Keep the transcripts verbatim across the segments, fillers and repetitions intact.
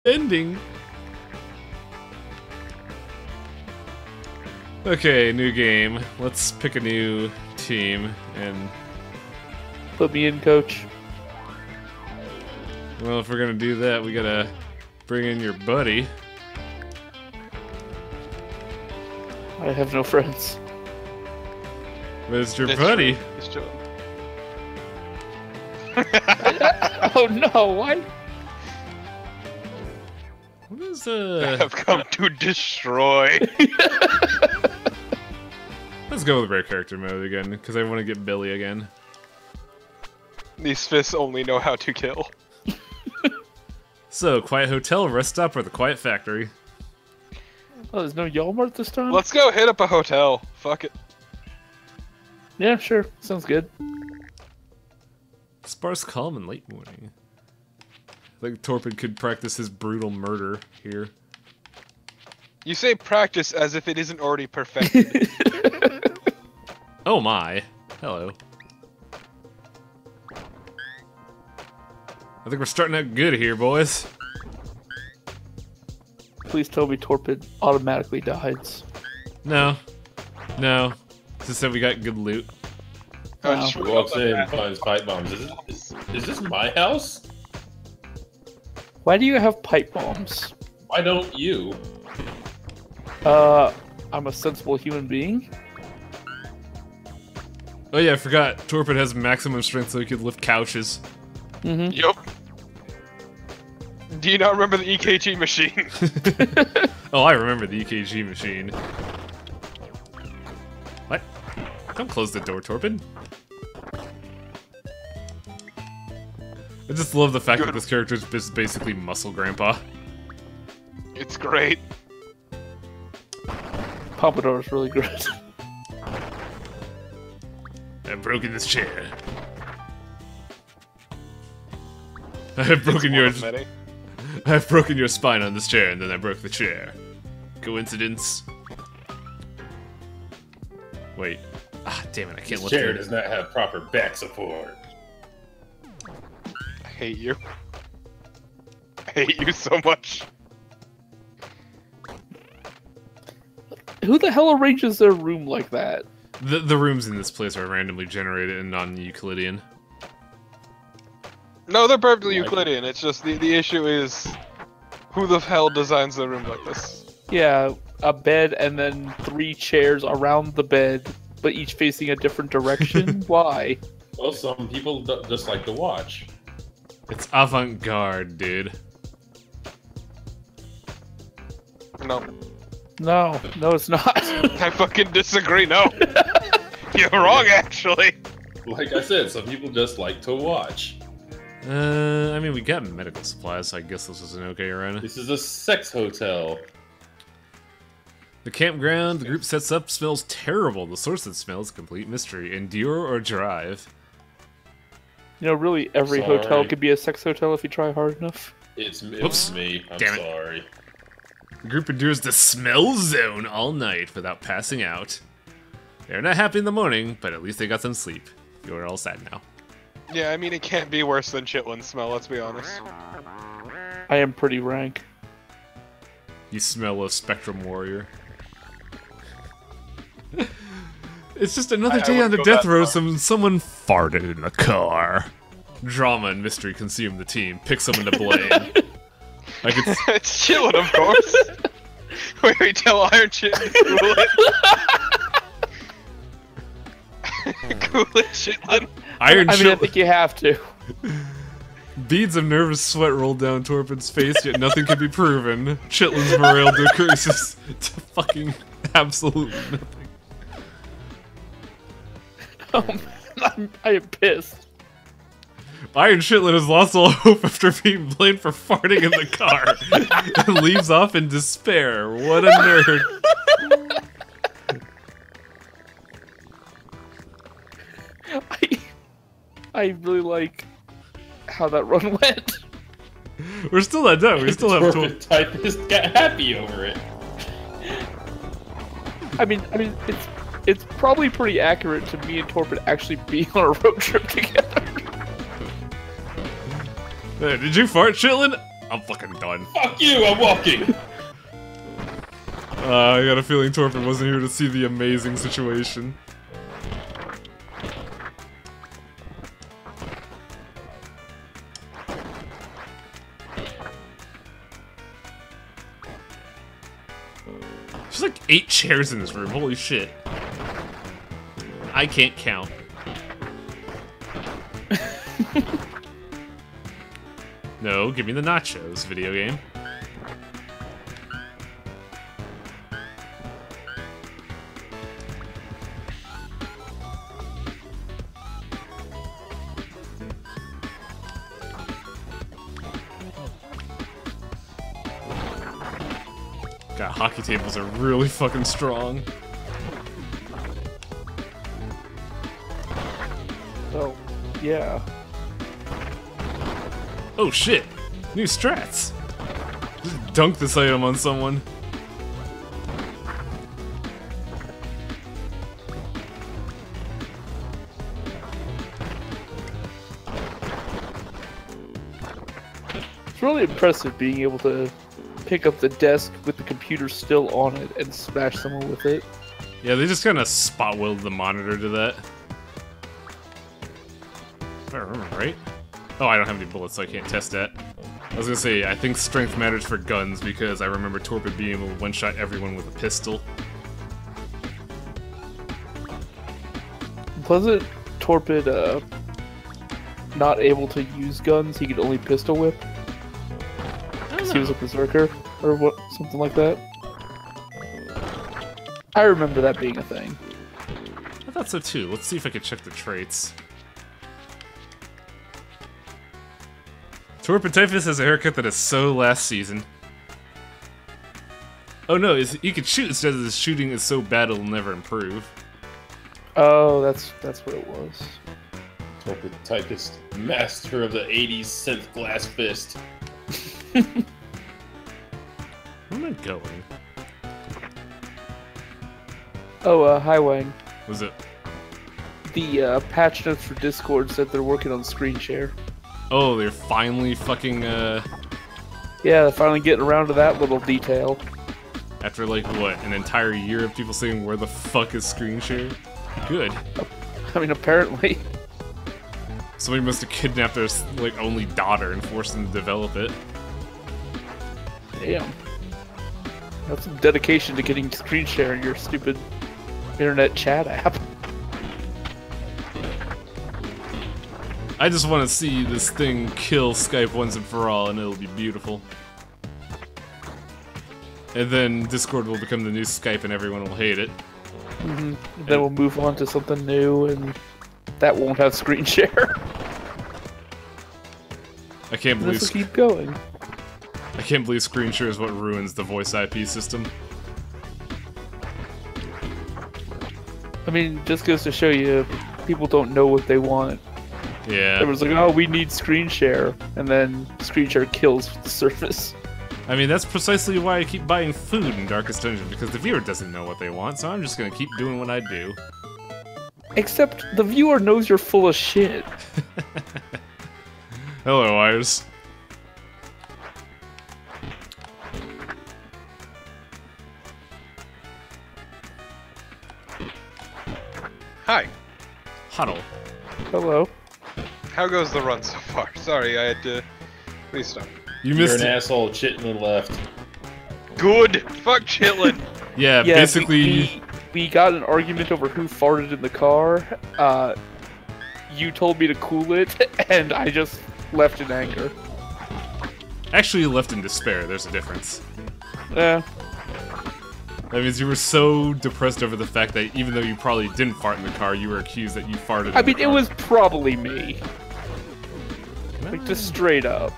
ending. Okay, new game. Let's pick a new team and put me in, coach. Well, if we're gonna do that, we gotta bring in your buddy. I have no friends. But it's your That's buddy. True. It's true. Oh no, why? What is I uh? have come to destroy. Let's go with rare character mode again, because I want to get Billy again. These fists only know how to kill. So, Quiet Hotel, Rest Stop, or the Quiet Factory? Oh, there's no Walmart this time? Let's go hit up a hotel. Fuck it. Yeah, sure. Sounds good. Sparse calm and late morning. I think Torpid could practice his brutal murder here. You say practice as if it isn't already perfected. Oh my. Hello. I think we're starting out good here, boys. Please tell me Torpid automatically dies. No. No. Just said we got good loot. I Wow. just He forgot walks about in, that. finds pipe bombs. Is, this, is, is this my house? Why do you have pipe bombs? Why don't you? Uh, I'm a sensible human being. Oh yeah, I forgot. Torpid has maximum strength so he could lift couches. Mm-hmm. Yup. Do you not remember the E K G machine? Oh, I remember the E K G machine. What? Don't close the door, Torpid. I just love the fact Good. that this character is just basically Muscle Grandpa. It's great. Pompadour is really good. I've broken this chair. I have broken your One of many. I've broken your spine on this chair, and then I broke the chair. Coincidence? Wait. Ah, damn it! I can't This lift chair it. does not have proper back support. I hate you. I hate you so much. Who the hell arranges their room like that? The the rooms in this place are randomly generated and non-Euclidean. No, they're perfectly Like- Euclidean. It's just the, the issue is who the hell designs the room like this? Yeah, a bed and then three chairs around the bed, but each facing a different direction. Why? Well, some people d just like to watch. It's avant-garde, dude. No. No, no, it's not. I fucking disagree, no. You're wrong, actually. Like I said, some people just like to watch. Uh, I mean, we got medical supplies, so I guess this is an okay run. This is a sex hotel. The campground the group sets up smells terrible. The source of the smell is a complete mystery. Endure or drive? You know, really, every Sorry. hotel could be a sex hotel if you try hard enough. It's, it's Whoops. me. I'm Damn it. sorry. The group endures the smell zone all night without passing out. They're not happy in the morning, but at least they got some sleep. You're all sad now. Yeah, I mean, it can't be worse than Chitlin's smell, let's be honest. I am pretty rank. You smell of Spectrum Warrior. It's just another I- I day on the wouldn't go death that row. far. Some someone farted in the car. Drama and mystery consume the team. Pick someone to blame. I could. It's Chitlin, of course. Wait, we tell Iron Chitlin to cool it. Cool it, Chitlin. Iron I mean, I Chit- think you have to. Beads of nervous sweat roll down Torpid's face, yet nothing can be proven. Chitlin's morale decreases to fucking absolute nothing. Oh man, I'm, I am pissed. Iron Chitlin has lost all hope after being blamed for farting in the car and leaves off in despair. What a nerd. I, I really like how that run went. We're still not done. We still have Torpid to. typist got happy over it. I mean, I mean, it's it's probably pretty accurate to me and Torpid actually being on a road trip together. Uh, did you fart, Chitlin? I'm fucking done. Fuck you, I'm walking! Uh, I got a feeling Torpid wasn't here to see the amazing situation. There's like eight chairs in this room, holy shit. I can't count. No, give me the nachos, video game. God, hockey tables are really fucking strong. Oh, yeah. Oh shit! New strats! Just dunk this item on someone. It's really impressive being able to pick up the desk with the computer still on it and smash someone with it. Yeah, they just kind of spot welded the monitor to that. If I remember right. Oh, I don't have any bullets, so I can't test that. I was gonna say, I think strength matters for guns because I remember Torpid being able to one-shot everyone with a pistol. Wasn't Torpid uh, not able to use guns? He could only pistol whip? Because he was a berserker? Or what? Something like that? I remember that being a thing. I thought so too. Let's see if I can check the traits. Torpid Typhus has a haircut that is so last season. Oh no, is he can shoot instead of his shooting is so bad it'll never improve. Oh, that's that's what it was. Torpid Typist, master of the eighties synth glass fist. Where am I going? Oh, uh, hi Wang. Was it? The uh, patch notes for Discord said they're working on screen share. Oh, they're finally fucking, uh... Yeah, they're finally getting around to that little detail. After, like, what, an entire year of people saying, where the fuck is screen share? Good. I mean, apparently. Somebody must have kidnapped their, like, only daughter and forced them to develop it. Damn. That's some dedication to getting screen share in your stupid internet chat app. I just want to see this thing kill Skype once and for all, and it'll be beautiful. And then Discord will become the new Skype and everyone will hate it. Mm-hmm. Then we'll move on to something new, and that won't have screen share. I can't believe This will keep going. I can't believe screen share is what ruins the voice I P system. I mean, just goes to show you, people don't know what they want. Yeah. Everyone's like, oh, we need screen share, and then screen share kills the service. I mean, that's precisely why I keep buying food in Darkest Dungeon, because the viewer doesn't know what they want, so I'm just gonna keep doing what I do. Except the viewer knows you're full of shit. Hello, Wires. Hi. Huddle. Hello. How goes the run so far? Sorry, I had to restart. You You're missed an it. asshole, Chitlin left. Good! Fuck Chitlin! Yeah, Yeah, basically... we, we, we got an argument over who farted in the car. Uh, you told me to cool it, and I just left in anger. Actually, you left in despair. There's a difference. Yeah. That means you were so depressed over the fact that even though you probably didn't fart in the car, you were accused that you farted in I the mean, it car. was probably me. Like, just straight up.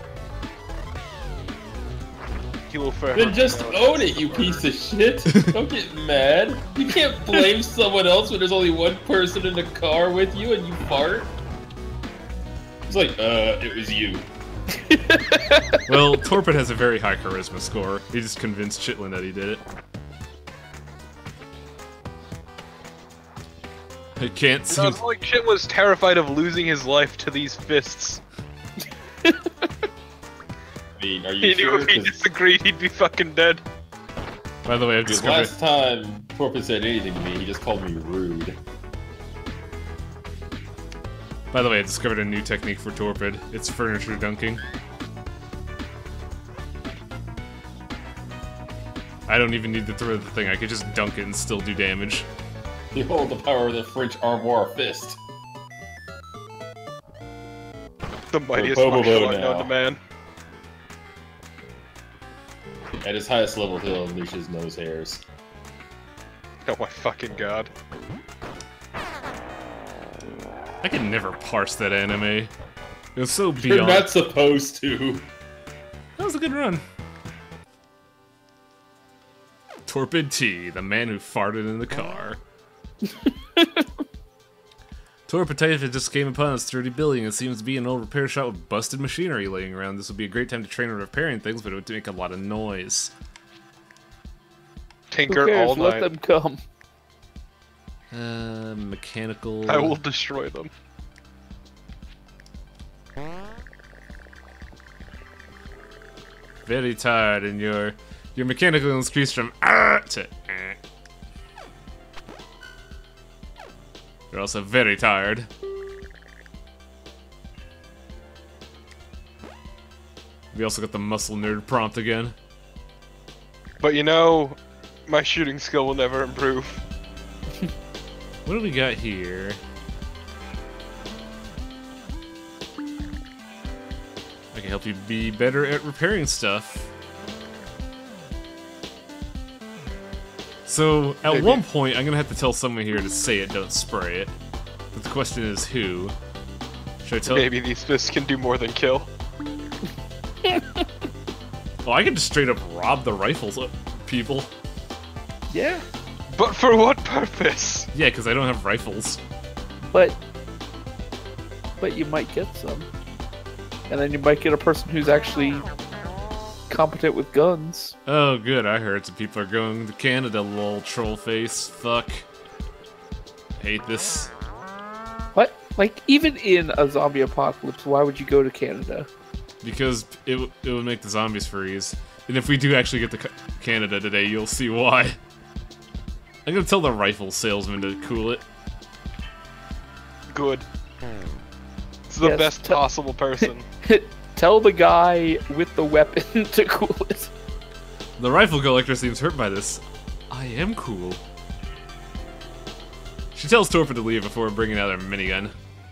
Kilo fair. Then just own it, you piece of shit. Don't get mad. You can't blame someone else when there's only one person in the car with you and you fart. It's like, uh, it was you. Well, Torpid has a very high charisma score. He just convinced Chitlin that he did it. I can't No, seem... it's like Chit was terrified of losing his life to these fists. I mean, are you He knew sure? if he 'Cause disagreed, he'd be fucking dead. By the way, I've the discovered. last time Torpid said anything to me, he just called me rude. By the way, I discovered a new technique for Torpid. It's furniture dunking. I don't even need to throw the thing. I could just dunk it and still do damage. You hold the power of the French armoire fist. The mightiest Bobo martial art now. known to man. At his highest level, he'll unleash his nose hairs. Oh my fucking god. I can never parse that anime. It was so You're beyond. not supposed to. That was a good run. Torpid T, the man who farted in the car. Torpid Typhus just came upon its thirty billion. It seems to be an old repair shop with busted machinery laying around. This would be a great time to train on repairing things, but it would make a lot of noise. Who Tinker cares? all Let night. them come. Uh, mechanical. I will destroy them. Very tired, and your your mechanical increased from ah to eh. You're also very tired. We also got the muscle nerd prompt again. But you know, my shooting skill will never improve. What do we got here? I can help you be better at repairing stuff. So, at Maybe. one point, I'm gonna have to tell someone here to say it, don't spray it. But the question is who? Should I tell? Maybe these fists can do more than kill. Oh, I can just straight up rob the rifles of people. Yeah, But for what purpose? Yeah, because I don't have rifles. but but you might get some, and then you might get a person who's actually competent with guns. Oh, good. I heard some people are going to Canada, lol, troll face. Fuck. Hate this. What? Like, even in a zombie apocalypse, why would you go to Canada? Because it, w- it would make the zombies freeze. And if we do actually get to Ca- Canada today, you'll see why. I'm gonna tell the rifle salesman to cool it. Good. It's the Yes, best tell- possible person. Tell the guy with the weapon to cool it. The rifle collector seems hurt by this. I am cool. She tells Torpid to leave before bringing out her minigun.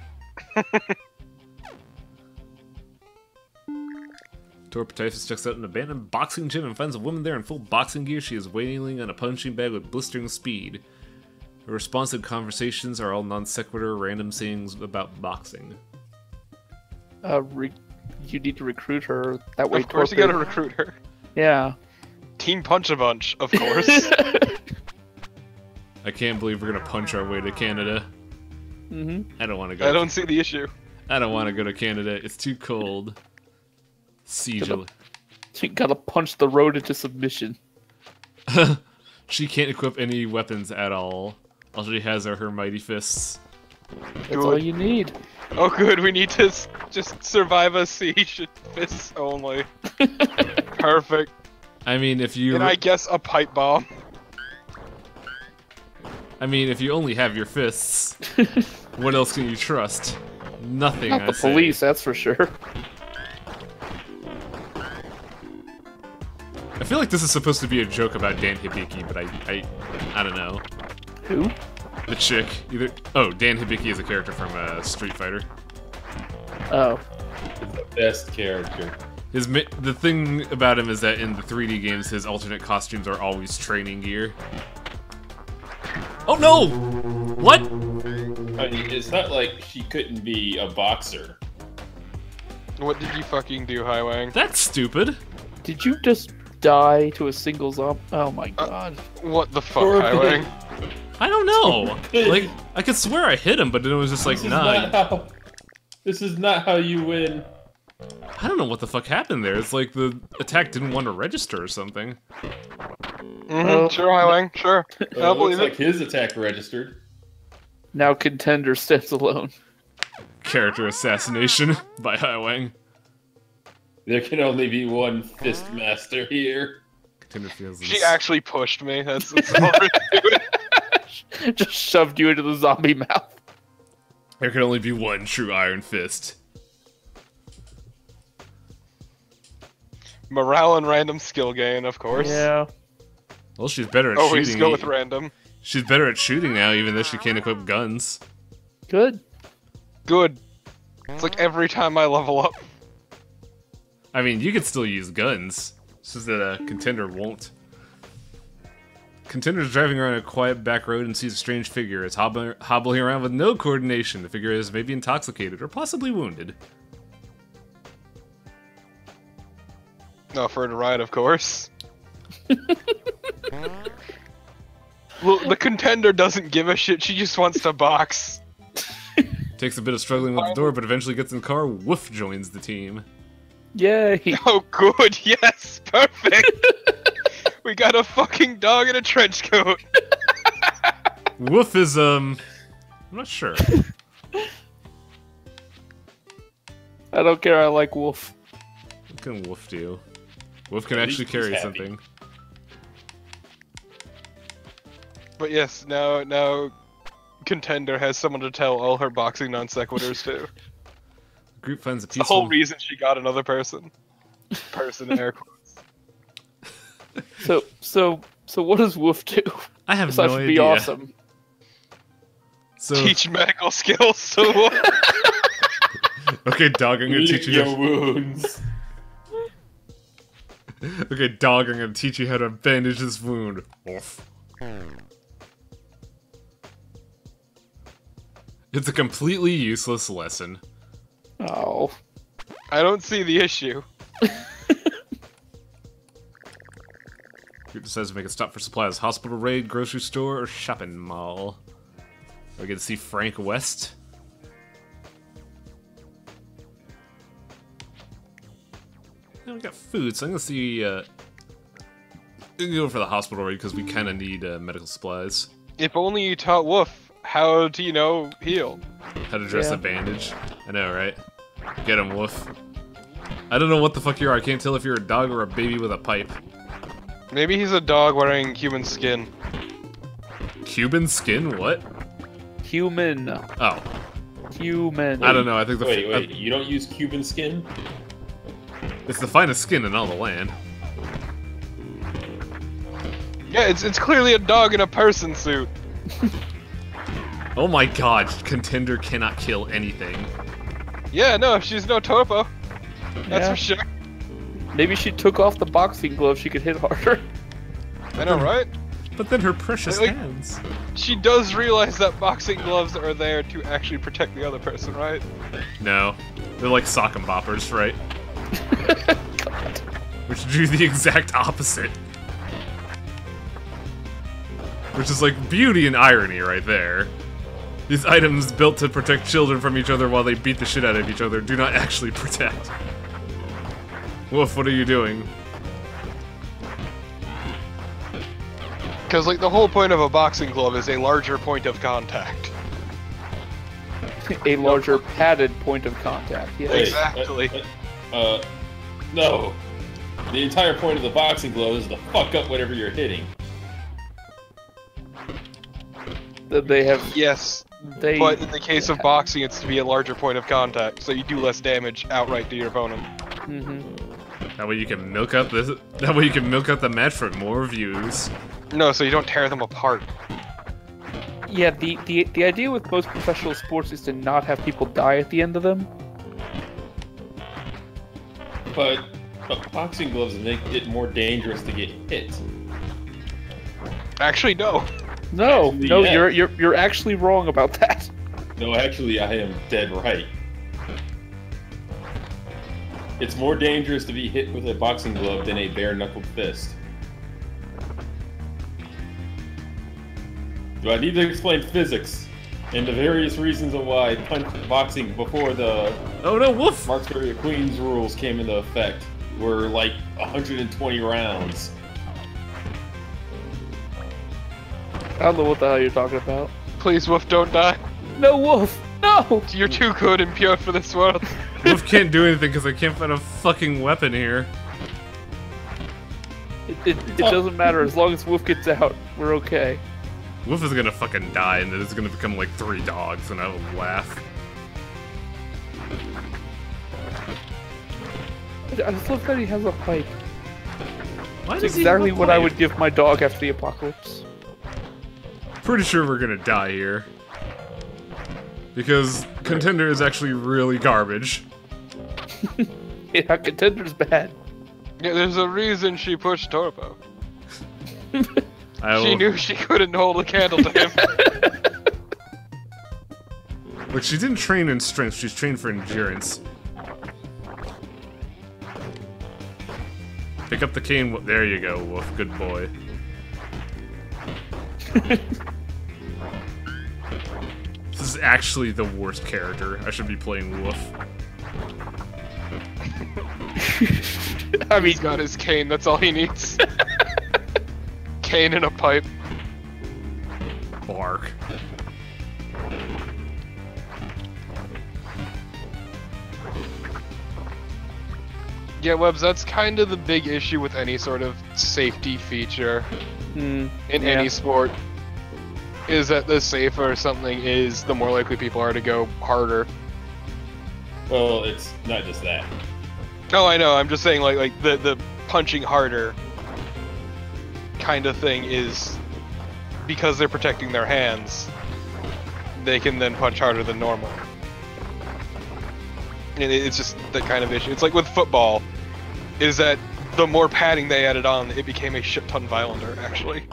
Torpid Typhus checks out an abandoned boxing gym and finds a woman there in full boxing gear. She is wailing on a punching bag with blistering speed. Her responsive conversations are all non sequitur, random sayings about boxing. Uh, re- you need to recruit her. That way, Of course you Torpid- gotta recruit her. Yeah. Team Punch a Bunch, of course. I can't believe we're gonna punch our way to Canada. hmm I don't want to go. I don't see the issue. I don't want to go to Canada. It's too cold. Siege. Gonna- You gotta punch the road into submission. She can't equip any weapons at all. All she has are her mighty fists. That's Good. all you need. Oh good, we need to s- just survive a siege. Fists only. Perfect. I mean, if you, And I guess a pipe bomb. I mean, if you only have your fists, what else can you trust? Nothing. Not I the say. police, that's for sure. I feel like this is supposed to be a joke about Dan Hibiki, but I, I, I don't know. Who? The chick, either. Oh, Dan Hibiki is a character from uh, Street Fighter. Oh. He's the best character. His mi- the thing about him is that in the three D games, his alternate costumes are always training gear. Oh no! What? I mean, it's not like she couldn't be a boxer. What did you fucking do, Highwang? That's stupid. Did you just die to a single zombie? Oh my god. What the fuck, Or- Highwang? I don't know. Like, I could swear I hit him, but then it was just like, This is nah. not how. This is not how you win. I don't know what the fuck happened there. It's like the attack didn't want to register or something. Mm-hmm, Oh. sure, Highwang, sure. Uh, I it looks believe like it. his attack registered. Now contender stands alone. Character assassination by Highwang. There can only be one fist master here. Contender feels She this- actually pushed me. That's, that's all we're doing. Just shoved you into the zombie mouth. There can only be one true Iron Fist. Morale and random skill gain, of course. Yeah. Well, she's better at Always shooting. go with random. She's better at shooting now, even though she can't equip guns. Good. Good. It's like every time I level up. I mean, you could still use guns. It's just that a contender won't. Contender's driving around a quiet back road and sees a strange figure. It's hobbling, hobbling around with no coordination. The figure is maybe intoxicated or possibly wounded. No, for her to ride, of course. Well, the contender doesn't give a shit. She just wants to box. Takes a bit of struggling with the door, but eventually gets in the car. Woof joins the team. Yay. Oh, good. Yes, perfect. We got a fucking dog in a trench coat. Woof is, um... I'm not sure. I don't care, I like Wolf. What can Woof do? Woof can At actually least he's carry happy. something. But yes, now now contender has someone to tell all her boxing non sequiturs to. The group finds a It's the whole peaceful... reason she got another person. Person, air quotes. So, so, so what does Wolf do? I have Besides no be idea. awesome. So, Teach medical skills. So what? okay, dog, I'm gonna Lick teach you your how... wounds. Okay, dog, I'm gonna teach you how to bandage this wound. Woof. It's a completely useless lesson. Oh. I don't see the issue. Group decides to make a stop for supplies. Hospital raid, grocery store, or shopping mall. We get to see Frank West. And we got food, so I'm gonna see. Uh, we can go for the hospital raid because we kind of need uh, medical supplies. If only you taught Wolf how to, you know, heal. How to dress Yeah. a bandage. I know, right? Get him, Wolf. I don't know what the fuck you are. I can't tell if you're a dog or a baby with a pipe. Maybe he's a dog wearing human skin. Cuban skin? What? Human. Oh, Human. I don't know. I think the Wait, uh, wait, you don't use Cuban skin? it's the finest skin in all the land. Yeah, it's it's clearly a dog in a person suit. Oh my god, contender cannot kill anything. Yeah, no, she's no topo. That's Yeah. for sure. Maybe she took off the boxing glove, she could hit harder. I know, right? But then her precious Like- hands. She does realize that boxing gloves are there to actually protect the other person, right? No, they're like sock and boppers, right? God. Which do the exact opposite. Which is like beauty and irony right there. These items built to protect children from each other while they beat the shit out of each other do not actually protect. Wolf, what are you doing? Because, like, the whole point of a boxing glove is a larger point of contact. A larger padded point of contact. Yeah. Wait, Exactly. Uh, uh, no. The entire point of the boxing glove is to fuck up whatever you're hitting. That they have. Yes, They. but in the case of boxing, it's to be a larger point of contact, so you do less damage outright to your opponent. hmm That way you can milk out this. That way you can milk out the match for more views. No, so you don't tear them apart. Yeah. The, the the idea with most professional sports is to not have people die at the end of them. But, but boxing gloves make it more dangerous to get hit. Actually, no. No, Actually, no, yeah. you're you're you're actually wrong about that. No, actually, I am dead right. It's more dangerous to be hit with a boxing glove than a bare-knuckled fist. Do I need to explain physics and the various reasons of why punch boxing before the Oh no, Wolf! Mark's Area Queens rules came into effect were like one hundred twenty rounds? I don't know what the hell you're talking about. Please, Wolf, don't die. No, Wolf. No! You're too good and pure for this world. Wolf can't do anything because I can't find a fucking weapon here. It, it, it doesn't matter as long as Wolf gets out. We're okay. Wolf is gonna fucking die, and then it's gonna become like three dogs, and I will laugh. I just love that he has a pipe. Why It's does he have exactly a what I pipe? would give my dog after the apocalypse. Pretty sure we're gonna die here. Because Contender is actually really garbage. Yeah, Contender's bad. Yeah, there's a reason she pushed Torpo. I She will... knew she couldn't hold a candle to him. Look, she didn't train in strength, she's trained for endurance. Pick up the cane. There you go, Wolf. Good boy. This is actually the worst character. I should be playing Wolf. I mean, He's got his cane, that's all he needs. Cane and a pipe. Bark. Yeah, Webbs, that's kind of the big issue with any sort of safety feature mm, in yeah. any sport. Is that the safer something is, the more likely people are to go harder. Well, it's not just that. No, I know. I'm just saying, like, like the the punching harder kind of thing is because they're protecting their hands. They can then punch harder than normal. And it- it's just that kind of issue. It's like with football, is that the more padding they added on, it became a shit ton violenter. Actually,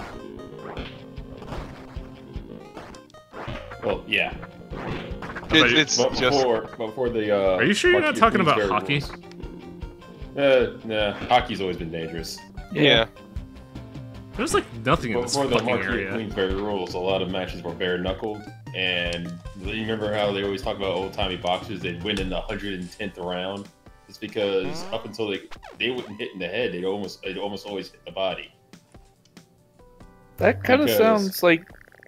Well, yeah. it, it's But just before, before the. Uh, Are you sure you're Punch not Your talking about Queensberry hockey? rules. Uh, nah. Hockey's always been dangerous. yeah. There's like nothing in this Before the fucking Mark area. Queensberry rules, a lot of matches were bare knuckled, and you remember how they always talk about old timey boxers? They'd win in the hundred and tenth round. It's because up until they they wouldn't hit in the head, they'd almost they'd almost always hit the body. That kind of Because- sounds like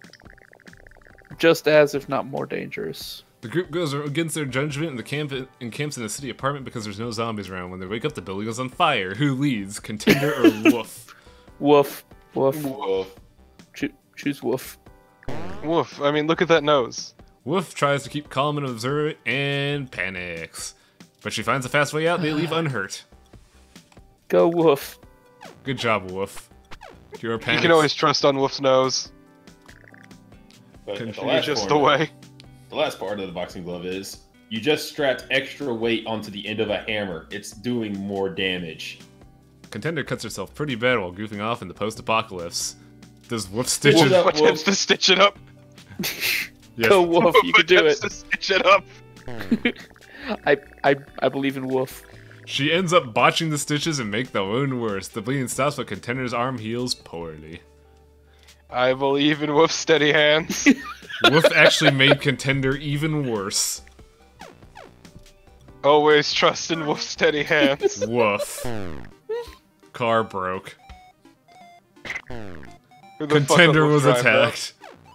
just as, if not more, dangerous. The group goes against their judgment and the camp and camps in a city apartment because there's no zombies around. When they wake up, the building is on fire. Who leads? Contender or Wolf? Woof. Woof. Woof. Cho- choose Woof. Woof. I mean, look at that nose. Wolf tries to keep calm and observant and panics. But she finds a fast way out, they leave unhurt. Go Woof. Good job, Wolf. Your You panics. can always trust on Woof's nose. But the Continue last, Just the corner, way. the last part of the boxing glove is you just strapped extra weight onto the end of a hammer. It's doing more damage. Contender cuts herself pretty bad while goofing off in the post-apocalypse. Does Wolf stitch Well, it? that- Attempts to stitch it up. Yes. Go Woof. You can do Attempts it. to stitch it up. I, I, I believe in Woof. She ends up botching the stitches and make the wound worse. The bleeding stops, but Contender's arm heals poorly. I believe in Woof's steady hands. Wolf actually made Contender even worse. Always trust in Woof's steady hands. Woof. Car broke. Who the fuck Contender would was Woof drive that? attacked.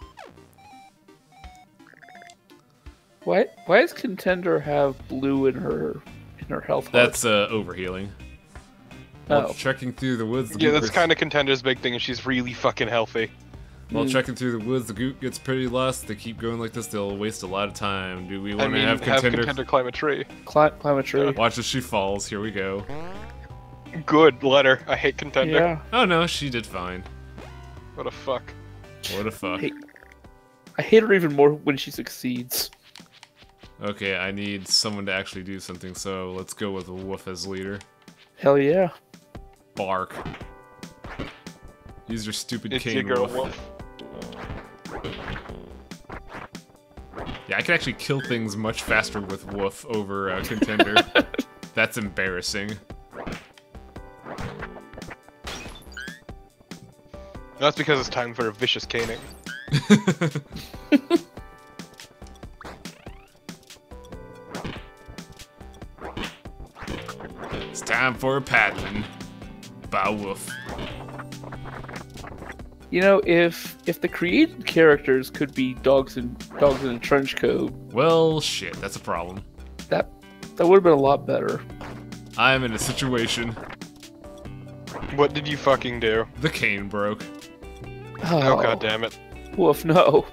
Why, why does Contender have blue in her, in her health heart? That's uh, overhealing. While Oh. trekking through the woods, the Yeah, goop that's gets- kind of Contender's big thing, and she's really fucking healthy. While Mm. trekking through the woods, the goop gets pretty lost. They keep going like this, they'll waste a lot of time. Do we I want to mean, have Contender... Contender climb a tree. Cli- climb a tree. Watch as she falls. Here we go. Good, let her. I hate Contender. Yeah. Oh no, she did fine. What a fuck. What a fuck. Hey. I hate her even more when she succeeds. Okay, I need someone to actually do something, so let's go with Wolf as leader. Hell yeah. Bark. Use your stupid It's cane, your girl, Wolf. Wolf. Yeah, I can actually kill things much faster with Wolf over uh, Contender. That's embarrassing. That's because it's time for a vicious caning. It's time for a paddling by Wolf. You know, if if the created characters could be dogs in dogs in a trench coat, Well, shit, that's a problem. that that would have been a lot better. I'm in a situation. What did you fucking do? The cane broke. Oh, god damn it. Woof, no.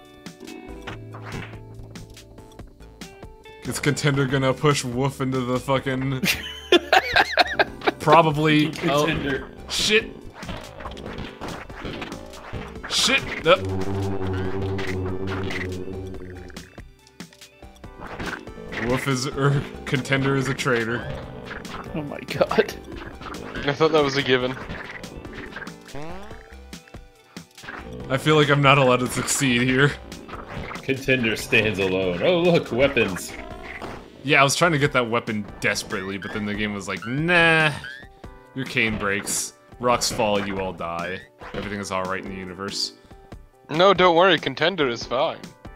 Is Contender gonna push Woof into the fucking... Probably... Oh, Contender. shit! Shit! No. Woof is... Er, Contender is a traitor. Oh my god. I thought that was a given. I feel like I'm not allowed to succeed here. Contender stands alone. Oh look, weapons. Yeah, I was trying to get that weapon desperately, but then the game was like, nah, your cane breaks. Rocks fall, you all die. Everything is alright in the universe. No, don't worry, Contender is fine.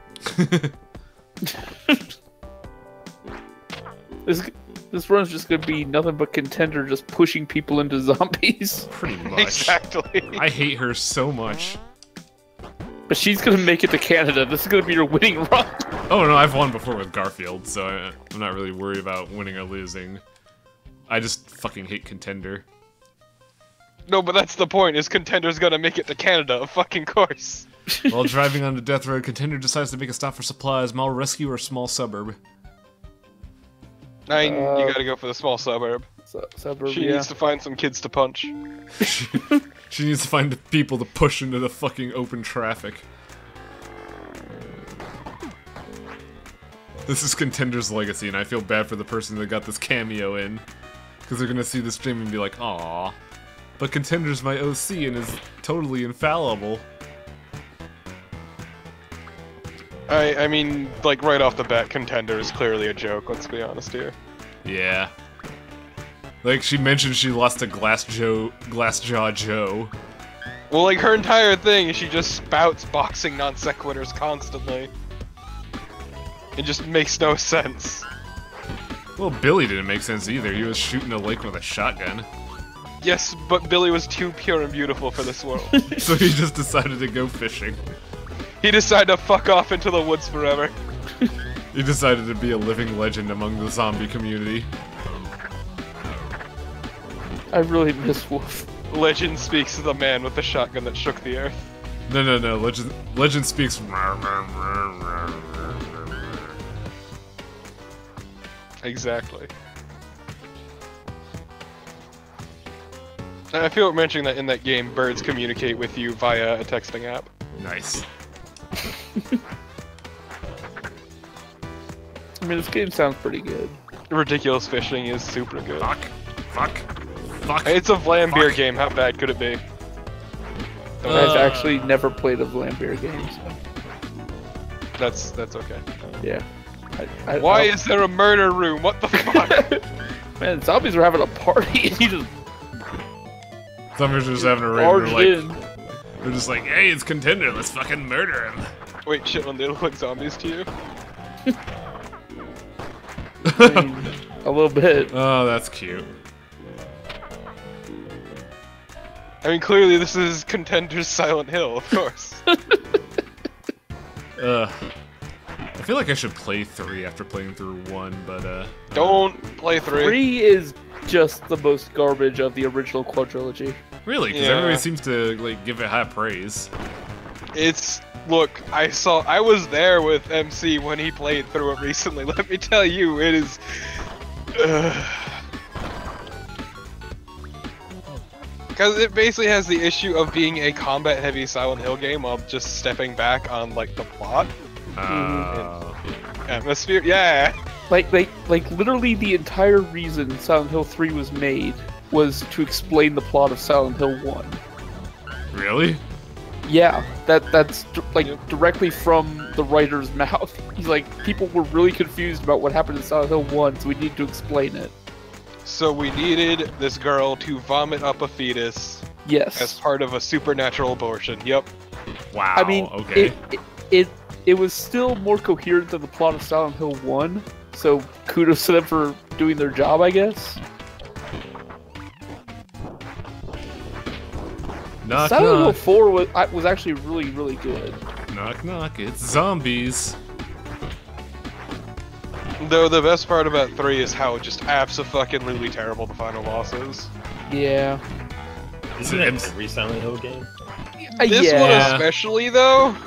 This this run's just gonna be nothing but Contender just pushing people into zombies. Pretty much. Exactly. I hate her so much. But she's gonna make it to Canada. This is gonna be her winning run. Oh no, I've won before with Garfield, so I, I'm not really worried about winning or losing. I just fucking hate Contender. No, but that's the point, is Contender's gonna make it to Canada, of fucking course. While driving on the death road, Contender decides to make a stop for supplies, mall rescue, or a small suburb. I, Uh, you gotta go for the small suburb. Su- suburb, She yeah. needs to find some kids to punch. She needs to find the people to push into the fucking open traffic. This is Contender's legacy, and I feel bad for the person that got this cameo in. Because they're gonna see this stream and be like, aww. But Contender's my O C and is totally infallible. I, I mean, like, right off the bat, Contender is clearly a joke, let's be honest here. Yeah. Like, she mentioned she lost to Glass Joe, Glassjaw Joe. Well, like, her entire thing is she just spouts boxing non sequiturs constantly. It just makes no sense. Well, Billy didn't make sense either. He was shooting a lake with a shotgun. Yes, but Billy was too pure and beautiful for this world. So he just decided to go fishing. He decided to fuck off into the woods forever. He decided to be a living legend among the zombie community. I really miss Wolf. Legend speaks of the man with the shotgun that shook the earth. No, no, no. Legend, legend speaks. Exactly. I feel like mentioning that in that game, birds communicate with you via a texting app. Nice. I mean, this game sounds pretty good. Ridiculous Fishing is super good. Fuck. Fuck. Fuck. It's a Vlambeer Fuck. game, how bad could it be? Uh, I've actually never played a Vlambeer game, so That's that's okay. yeah. I, I, Why I, is there a murder room? What the fuck? Man, zombies are having a party and you just Zombies are just having a raid. barged They're in. like, they're just like, hey, it's Contender. Let's fucking murder him. Wait, shit, when they look like zombies to you? I mean, a little bit. Oh, that's cute. I mean, clearly this is Contender's Silent Hill, of course. Ugh. I feel like I should play three after playing through one, but uh. Don't play three. Three is just the most garbage of the original quadrilogy. Really? Because Yeah. everybody seems to like give it high praise. It's look, I saw, I was there with M C when he played through it recently. Let me tell you, it is. Because it basically has the issue of being a combat-heavy Silent Hill game while just stepping back on like the plot, Uh, atmosphere. Yeah. Like, like, like, literally the entire reason Silent Hill three was made was to explain the plot of Silent Hill one. really? Yeah, that that's d- like Yep. directly from the writer's mouth. He's like, people were really confused about what happened in Silent Hill one, so we need to explain it. So we needed this girl to vomit up a fetus Yes. as part of a supernatural abortion. Yep. Wow. I mean, okay. it, it it it was still more coherent than the plot of Silent Hill one, so kudos to them for doing their job, I guess. Knock Silent Hill knock. four was I- was actually really really good. Knock knock. It's zombies. Though the best part about three is how just abso-fucking-lutely terrible the final boss is. Yeah. Isn't that every Silent Hill game? Uh, This one yeah. especially, though.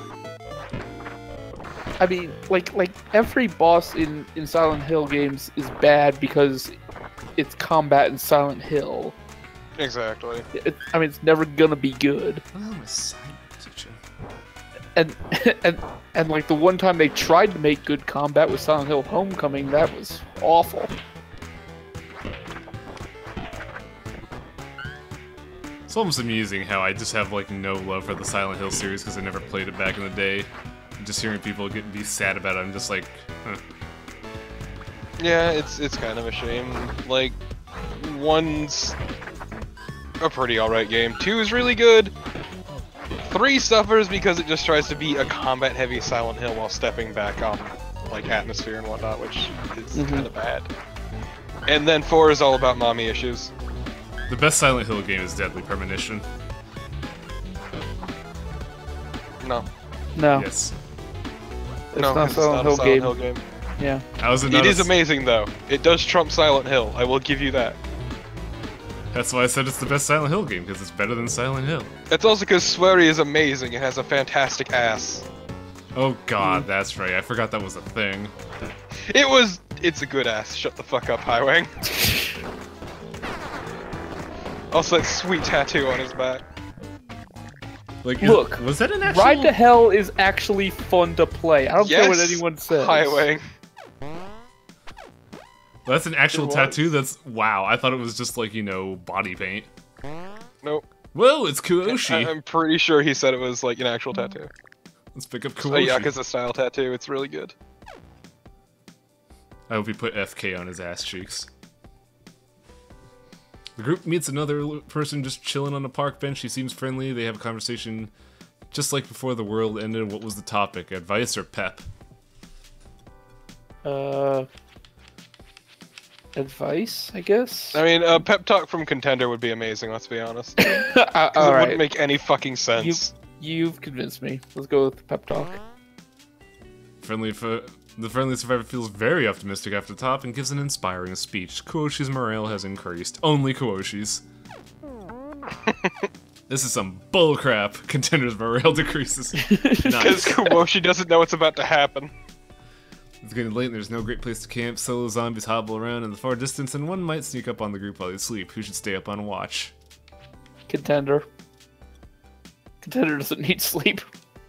I mean, like like every boss in in Silent Hill games is bad because it's combat in Silent Hill. Exactly. It, I mean, it's never gonna be good. Well, I'm a side position. And and and like the one time they tried to make good combat with Silent Hill Homecoming, that was awful. It's almost amusing how I just have like no love for the Silent Hill series because I never played it back in the day. And just hearing people get be sad about it, I'm just like, huh. Yeah, it's it's kind of a shame. Like, one's a pretty alright game. Two is really good. Three suffers because it just tries to be a combat-heavy Silent Hill while stepping back on like atmosphere and whatnot, which is Mhm. kind of bad. And then four is all about mommy issues. The best Silent Hill game is Deadly Premonition. No, No, Yes. it's no, not a 'cause Silent, Hill, Silent game. Hill game. Yeah. How is it It not a is s- amazing though. It does trump Silent Hill. I will give you that. That's why I said it's the best Silent Hill game, because it's better than Silent Hill. It's also because Swery is amazing. It has a fantastic ass. Oh god, that's right. I forgot that was a thing. It was. It's a good ass. Shut the fuck up, Highwang. Also, that sweet tattoo on his back. Like, is- Look, was that an actual? Ride to Hell is actually fun to play. I don't care what Yes, anyone says. Highwang. That's an actual It was. tattoo. That's wow. I thought it was just like you know body paint. Nope. Whoa, it's I- Kuoshi. I'm pretty sure he said it was like an actual tattoo. Let's pick up A Kuoshi. Yakuza style tattoo. It's really good. I hope he put F K on his ass cheeks. The group meets another l- person just chilling on a park bench. He seems friendly. They have a conversation just like before the world ended. What was the topic? Advice or pep? Uh, advice, I guess. I mean, a pep talk from Contender would be amazing. Let's be honest. Uh, 'Cause all it right, wouldn't make any fucking sense. you've convinced me. Let's go with the pep talk. Friendly fo- the friendly survivor feels very optimistic after the top and gives an inspiring speech. Kuoshi's morale has increased. Only Kuoshi's. This is some bullcrap. Contender's morale decreases. Because Nice. Kuwoshi doesn't know what's about to happen. It's getting late and there's no great place to camp. Solo zombies hobble around in the far distance and one might sneak up on the group while they sleep. Who should stay up on watch? Contender. Contender doesn't need sleep.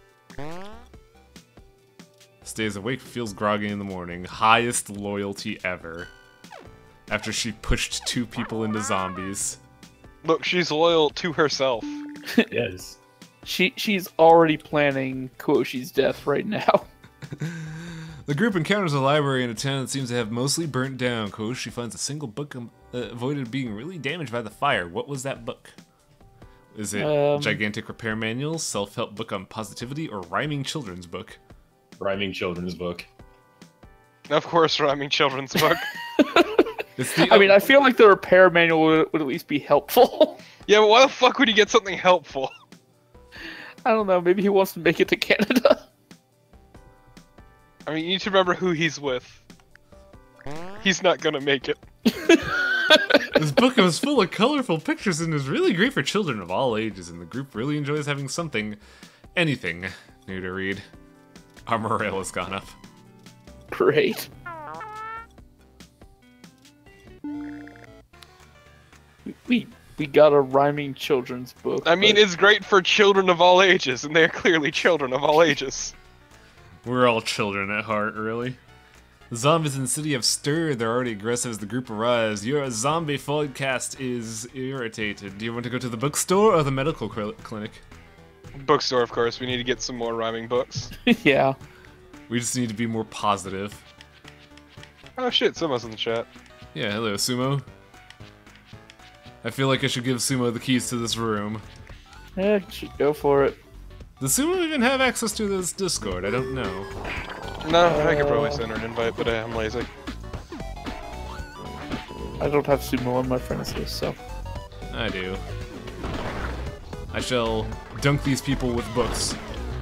Stays awake, feels groggy in the morning. Highest loyalty ever. After she pushed two people into zombies. Look, she's loyal to herself. Yes. She she's already planning Kuoshi's death right now. The group encounters a library in a town that seems to have mostly burnt down. Koshi finds a single book um, uh, avoided being really damaged by the fire. What was that book? Is it Um, Gigantic Repair Manual, Self-Help Book on Positivity, or Rhyming Children's Book? Rhyming children's book. Of course, rhyming children's book. It's the, I mean, I feel like the repair manual would, would at least be helpful. Yeah, but why the fuck would you get something helpful? I don't know. Maybe he wants to make it to Canada. I mean, you need to remember who he's with. He's not gonna make it. This book was full of colorful pictures and is really great for children of all ages, and the group really enjoys having something, anything, new to read. Our morale has gone up. Great. We, we we got a rhyming children's book. I mean, but- it's great for children of all ages, and they're clearly children of all ages. We're all children at heart, really. The zombies in the city have stirred. They're already aggressive as the group arrives. Your zombie podcast is irritated. Do you want to go to the bookstore or the medical cl- clinic? Bookstore, of course. We need to get some more rhyming books. yeah. We just need to be more positive. Oh shit, someone's in the chat. Yeah, hello, Sumo. I feel like I should give Sumo the keys to this room. Yeah, you should go for it. Does Sumo even have access to this Discord? I don't know. No, I could probably send her an invite, but uh, I'm lazy. I don't have sumo on my friends list, so. I do. I shall dunk these people with books.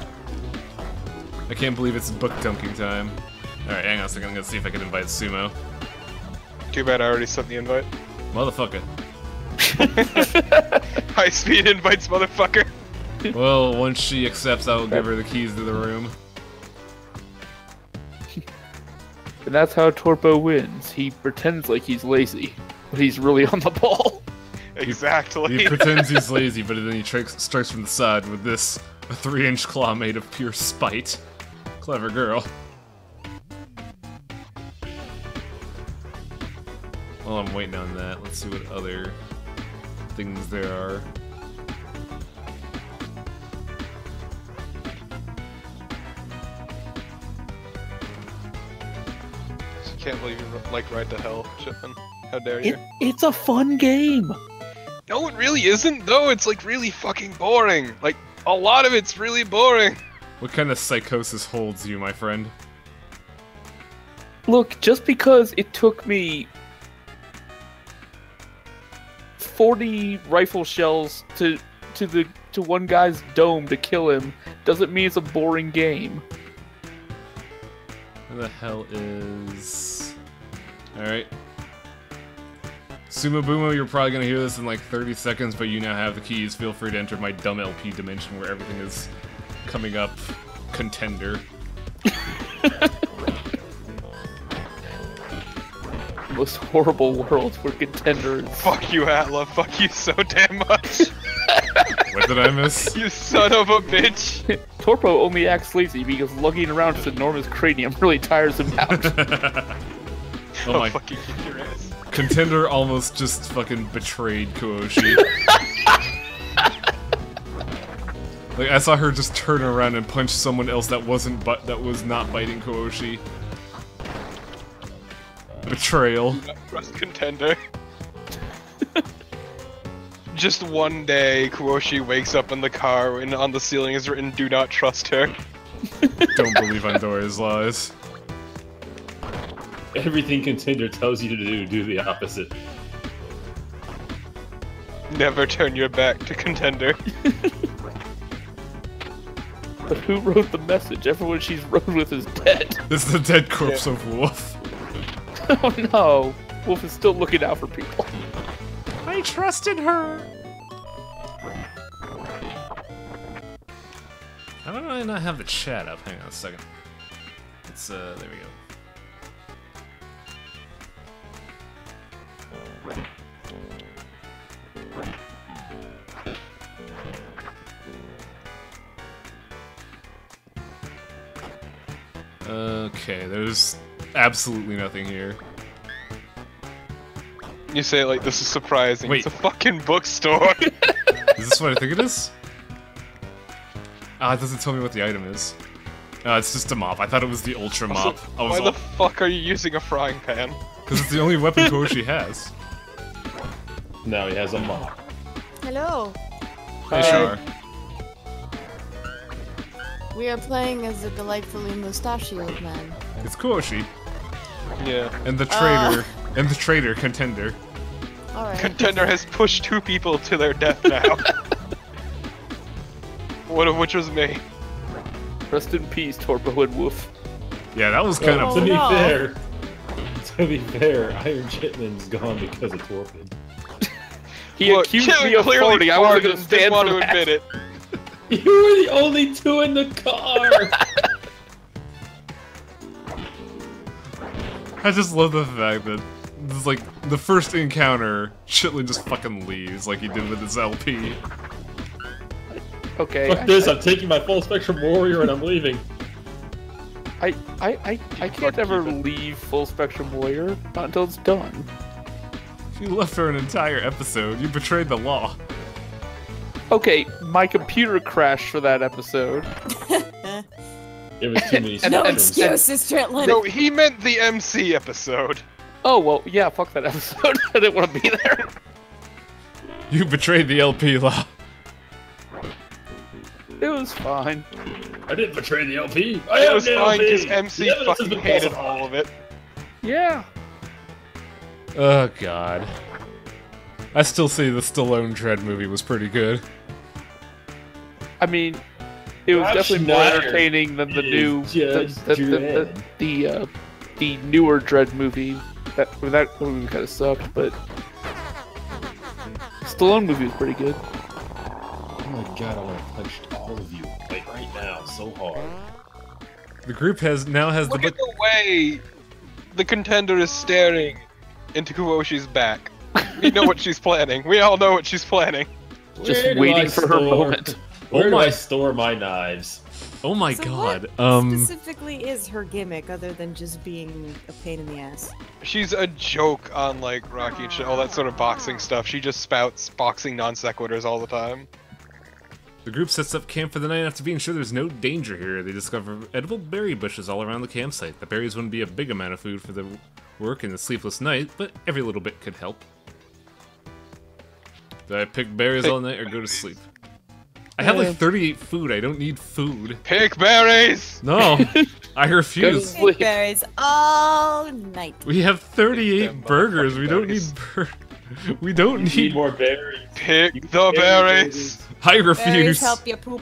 I can't believe it's book dunking time. Alright, hang on a second, I'm gonna see if I can invite Sumo. Too bad I already sent the invite. Motherfucker. High speed invites, motherfucker. Well, once she accepts, I will give her the keys to the room. And that's how Torpo wins. He pretends like he's lazy, but he's really on the ball. Exactly. He pretends he's lazy, but then he strikes, strikes from the side with this a three-inch claw made of pure spite. Clever girl. While I'm waiting on that, let's see what other things there are. Can't believe you like Ride to Hell, Chipman. How dare you? It, it's a fun game. No, it really isn't, though. It's like really fucking boring. Like, a lot of it's really boring. What kind of psychosis holds you, my friend? Look, just because it took me forty rifle shells to to the to one guy's dome to kill him doesn't mean it's a boring game. Where the hell is... Alright. Sumo Boomo, you're probably gonna hear this in like thirty seconds, but you now have the keys. Feel free to enter my dumb L P dimension where everything is coming up contender. Most horrible world where contender is... Fuck you, Atla. Fuck you so damn much. What did I miss? You son of a bitch. Torpo only acts lazy because lugging around his enormous cranium really tires him out. Oh my... fucking kick your ass. Contender almost just fucking betrayed Kuoshi. Like, I saw her just turn around and punch someone else that wasn't but that was not biting Kuoshi. Betrayal. Do not trust Contender. Just one day, Kuoshi wakes up in the car and on the ceiling is written, "Do not trust her." Don't believe Andora's lies. Everything Contender tells you to do, do the opposite. Never turn your back to Contender. But who wrote the message? Everyone she's rode with is dead. This is the dead corpse yeah. of Wolf. Oh no! Wolf is still looking out for people. I trusted her! How do I not have the chat up? Hang on a second. It's, uh, there we go. Okay, there's absolutely nothing here. You say it like this is surprising. Wait. It's a fucking bookstore. Is this what I think it is? Ah, it doesn't tell me what the item is. Uh, it's just a mop. I thought it was the ultra mop. Also, I was why all... the fuck are you using a frying pan? Because it's the only weapon Koshi has. No, he has a mop. Hello. Hey, Shar. We are playing as the delightfully mustachioed man. It's Koshi. Yeah. And the traitor. Uh. And the traitor, Contender. Alright. Contender has pushed two people to their death now. One of which was me. Rest in peace, Torpo and Wolf. Yeah, that was kind Oh, of... To be no. fair, to be fair, Iron Chitman's gone because of Torpid. He Look, accused Chili me of clearly farting. I wasn't farted gonna and stand didn't want for to that. admit it. You were the only two in the car! I just love the fact that this is like the first encounter, Chitlin just fucking leaves like he did with his L P. Okay. Fuck I, this, I, I'm taking my full spectrum warrior and I'm leaving. I, I, I, I can't ever leave Full Spectrum Warrior, not until it's done. You left for an entire episode. You betrayed the law. Okay, my computer crashed for that episode. It was too many And- No and- excuses, Tritlin. No, he meant the M C episode. Oh, well, yeah, fuck that episode. I didn't want to be there. You betrayed the L P law. It was fine. I didn't betray the L P. I It am was the fine L P. because M C The evidence has fucking been hated falsified. all of it. Yeah. Oh god. I still say the Stallone Dread movie was pretty good. I mean, it was Rob definitely more Schneider entertaining than the new, is the just the, the, the, Dredd. the, uh, the newer Dread movie. That that movie kind of sucked, but Stallone movie was pretty good. Oh my god, I want to punch all of you, like right now, so hard. The group has now has Look the at the way the contender is staring into Kuoshi's back. We know what she's planning. We all know what she's planning. Just Where do waiting I for her store- moment. Where Oh do my- I store my knives? Oh my So god. what Um specifically is her gimmick other than just being a pain in the ass? She's a joke on like Rocky and shit, all that sort of boxing stuff. She just spouts boxing non sequiturs all the time. the group sets up camp for the night after being sure there's no danger here. They discover edible berry bushes all around the campsite. The berries wouldn't be a big amount of food for the work and the sleepless night, but every little bit could help. Do I pick berries all night or go to sleep? I have like thirty-eight food. I don't need food. Pick berries! No, I refuse. Sleep. Big berries all night. We have thirty-eight burgers. We don't need bur We don't You need need. more berries. Pick You the need berries! I Berries refuse. help you poop.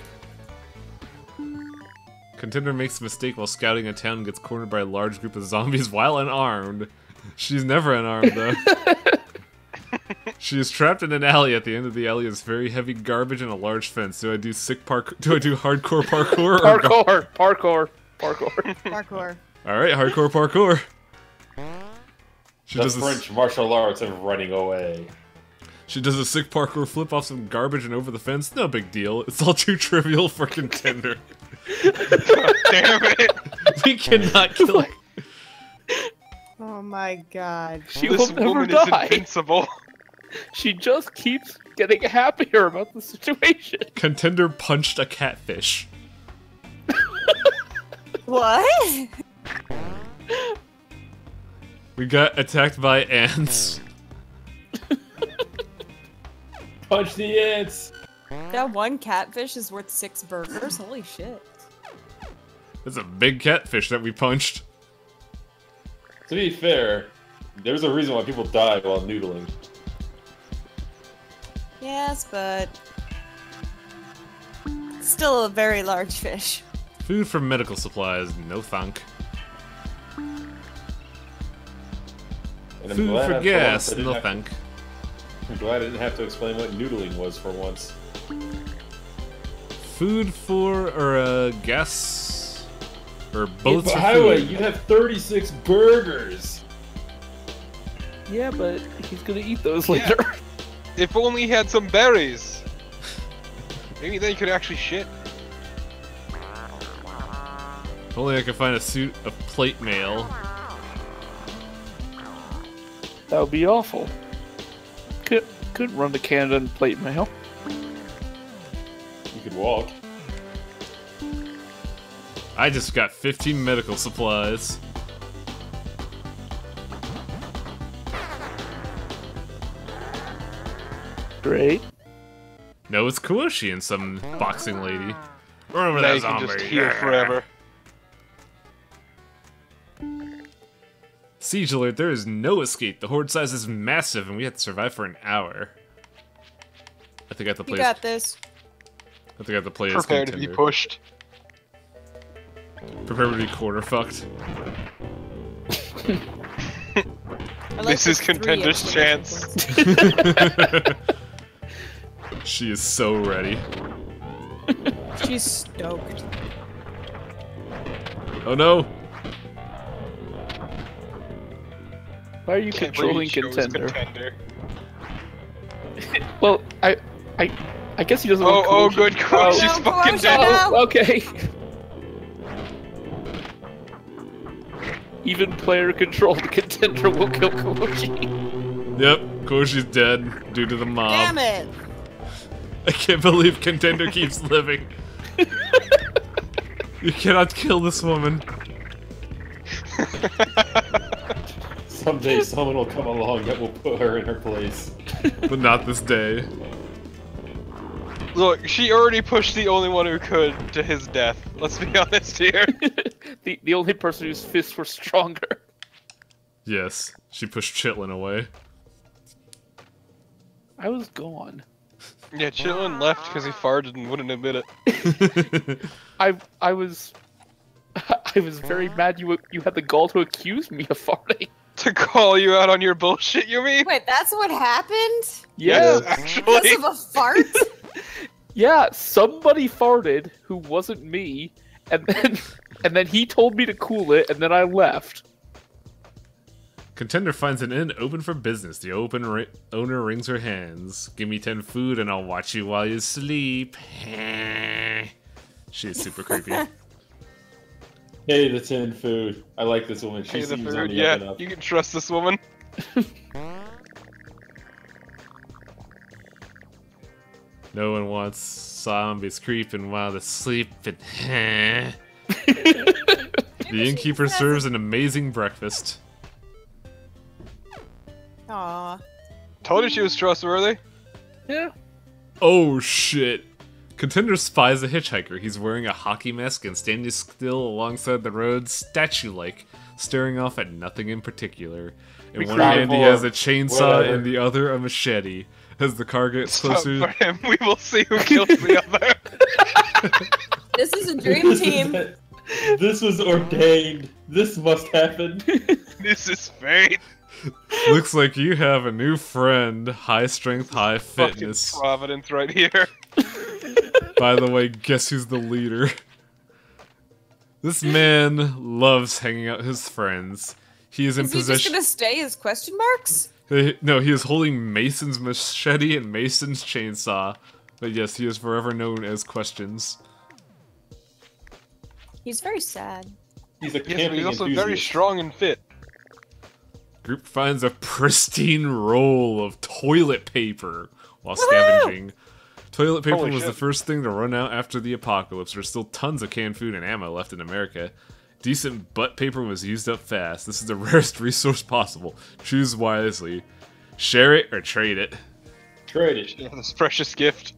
Contender makes a mistake while scouting a town and gets cornered by a large group of zombies while unarmed. She's never unarmed though. She is trapped in an alley. At the end of the alley is very heavy garbage and a large fence. Do I do sick park? Do I do hardcore parkour? Or Parkour, parkour, parkour. Parkour. All right, hardcore parkour. She The does a, French martial arts of running away. she does a sick parkour flip off some garbage and over the fence. No big deal. It's all too trivial for Contender. Damn it! We cannot kill her. Oh my god. She This will never woman is die. invincible. She just keeps getting happier about the situation. Contender punched a catfish. What? We got attacked by ants. Punch the ants! That one catfish is worth six burgers? Holy shit. That's a big catfish that we punched. To be fair, there's a reason why people die while noodling. Yes, but... Still a very large fish. Food for medical supplies, no thunk. And I'm Food glad I- for once gas, I didn't no have to- thank. I'm glad I didn't have to explain what noodling was for once. Food for, or uh, gas, or both But for highway, food. you have thirty-six burgers! Yeah, but he's gonna eat those Yeah. later. If only he had some berries. Maybe then he could actually shit. If only I could find a suit of plate mail. That would be awful. Could could run to Canada and plate mail. You could walk. I just got fifteen medical supplies. Great. No, it's Kuoshi and some boxing lady. Run over Now that you can zombie. just heal Yeah. forever. Siege alert, there is no escape. The horde size is massive and we have to survive for an hour. I think I have to You play got this. I think I have to play as Prepare to be Contender. pushed. Prepare to be quarter fucked. I like This is the three Contender's exclamation chance. points. She is so ready. She's stoked. Oh no! Why are you Can't controlling believe he chose Contender? Contender. Well, I, I, I guess he doesn't. Oh, want oh, Koji. good. She's No, fucking Kuosha, dead. no. Oh, okay. Even player controlled Contender will kill Koji. Yep, Koshi's dead due to the mob. Damn it! I can't believe Contender keeps living. You cannot kill this woman. Someday someone will come along that will put her in her place. But not this day. Look, she already pushed the only one who could to his death. Let's be honest here. the the only person whose fists were stronger. Yes, she pushed Chitlin away. I was gone. Yeah, Chitlin left because he farted and wouldn't admit it. I I was I was very mad you you had the gall to accuse me of farting. To call you out on your bullshit, you mean? Wait, that's what happened? Yeah, Actually. Because of a fart? yeah. Somebody farted who wasn't me, and then and then he told me to cool it, and then I left. Contender finds an inn open for business. The open ri owner wrings her hands. Give me ten food and I'll watch you while you sleep. She is super creepy. Hey, the tin food. I like this woman. She Hey, the seems on food, the yeah, up and up. you can trust this woman. No one wants zombies creeping while they're sleeping. The innkeeper serves an amazing breakfast. Aw. Told you she was trustworthy. Yeah. Oh shit. Contender spies a hitchhiker. He's wearing a hockey mask and standing still alongside the road, statue-like, staring off at nothing in particular. In We one cried hand he more. has a chainsaw Whatever. and the other a machete. As the car gets Stop closer... for him. We will see who kills the other. This is a dream This is team. it. This was ordained. This must happen. This is fate. Looks like you have a new friend. High strength, high Fucking fitness. Providence right here. By the way, guess who's the leader? This man loves hanging out with his friends. He is in Is he just possession. gonna stay as question marks? He- No, he is holding Mason's machete and Mason's chainsaw. But yes, he is forever known as Questions. He's very sad. He's a Yes, but camping he's also enthusiast. very strong and fit. Group finds a pristine roll of toilet paper while Woohoo! scavenging. Toilet paper Holy was the shit. first thing to run out after the apocalypse. There's still tons of canned food and ammo left in America. Decent butt paper was used up fast. This is the rarest resource possible. Choose wisely. Share it or trade it. Trade it. Yeah, this precious gift.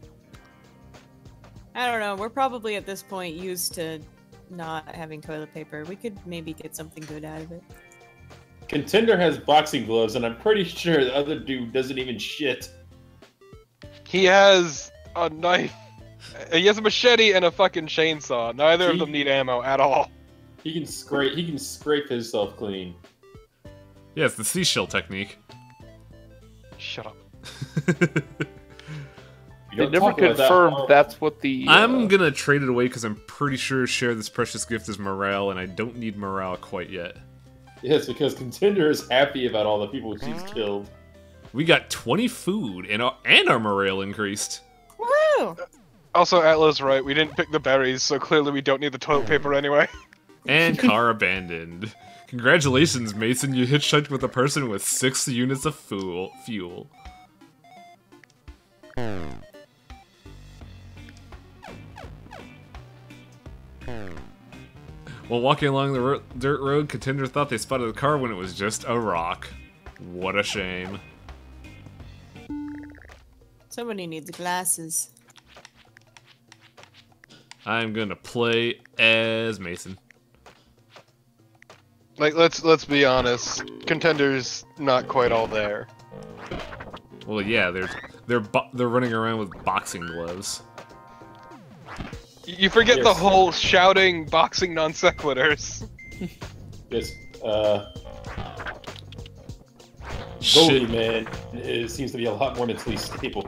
I don't know. We're probably at this point used to not having toilet paper. We could maybe get something good out of it. Contender has boxing gloves, and I'm pretty sure the other dude doesn't even shit. He has a knife. He has a machete and a fucking chainsaw. Neither of See? them need ammo at all. He can scrape. He can scrape himself clean. Yeah, it's the seashell technique. Shut up. You They don't never talk about that confirmed horrible- that's what the. Uh, I'm gonna trade it away because I'm pretty sure share this precious gift is morale, and I don't need morale quite yet. Yes, because Contender is happy about all the people she's killed. We got twenty food, and our, and our morale increased. Woo! Also, Atla's right. We didn't pick the berries, so clearly we don't need the toilet paper anyway. And car abandoned. Congratulations, Mason. You hitchhiked with a person with six units of fuel. Fuel. While walking along the ro dirt road, Contender thought they spotted the car when it was just a rock. What a shame. Somebody needs glasses. I'm gonna play as Mason. Like, let's let's be honest. Contender's not quite all there. Well, yeah, they're they're bo they're running around with boxing gloves. You forget the Yes. whole shouting, boxing non sequiturs. Yes. Uh, Shit. Goldie Man is, seems to be a lot more mentally stable.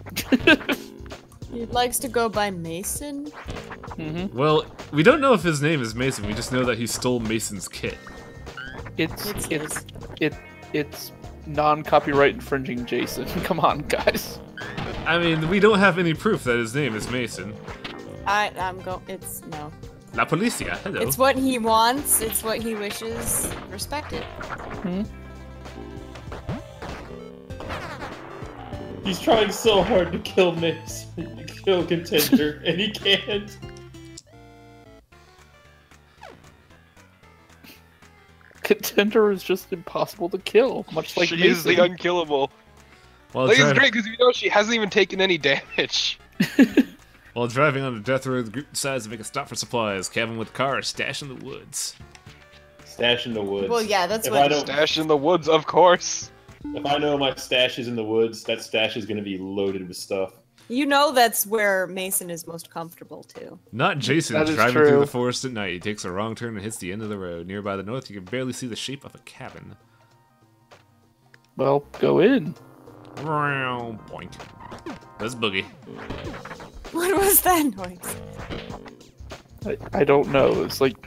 He likes to go by Mason. Mhm. Well, we don't know if his name is Mason. We just know that he stole Mason's kit. It's It's it's his. it it's non-copyright infringing Jason. Come on, guys. I mean, we don't have any proof that his name is Mason. I I'm go. It's no. La Policia, hello. It's what he wants. It's what he wishes. Respect it. He's trying so hard to kill Mason, to kill Contender, and he can't. Contender is just impossible to kill, much like she Mason. is the unkillable. While, Like, it's driving, great because you know she hasn't even taken any damage. while driving on the death road, the group decides to make a stop for supplies. Cabin with car, stash in the woods. Stash in the woods. Well, yeah, that's If what- I don't, Stash in the woods, of course. if I know my stash is in the woods, that stash is going to be loaded with stuff. You know that's where Mason is most comfortable too. Not Jason That is driving true. through the forest at night. He takes a wrong turn and hits the end of the road. Nearby the north, you can barely see the shape of a cabin. Well, go in. Boink. That's Boogie. What was that noise? I, I don't know. It's like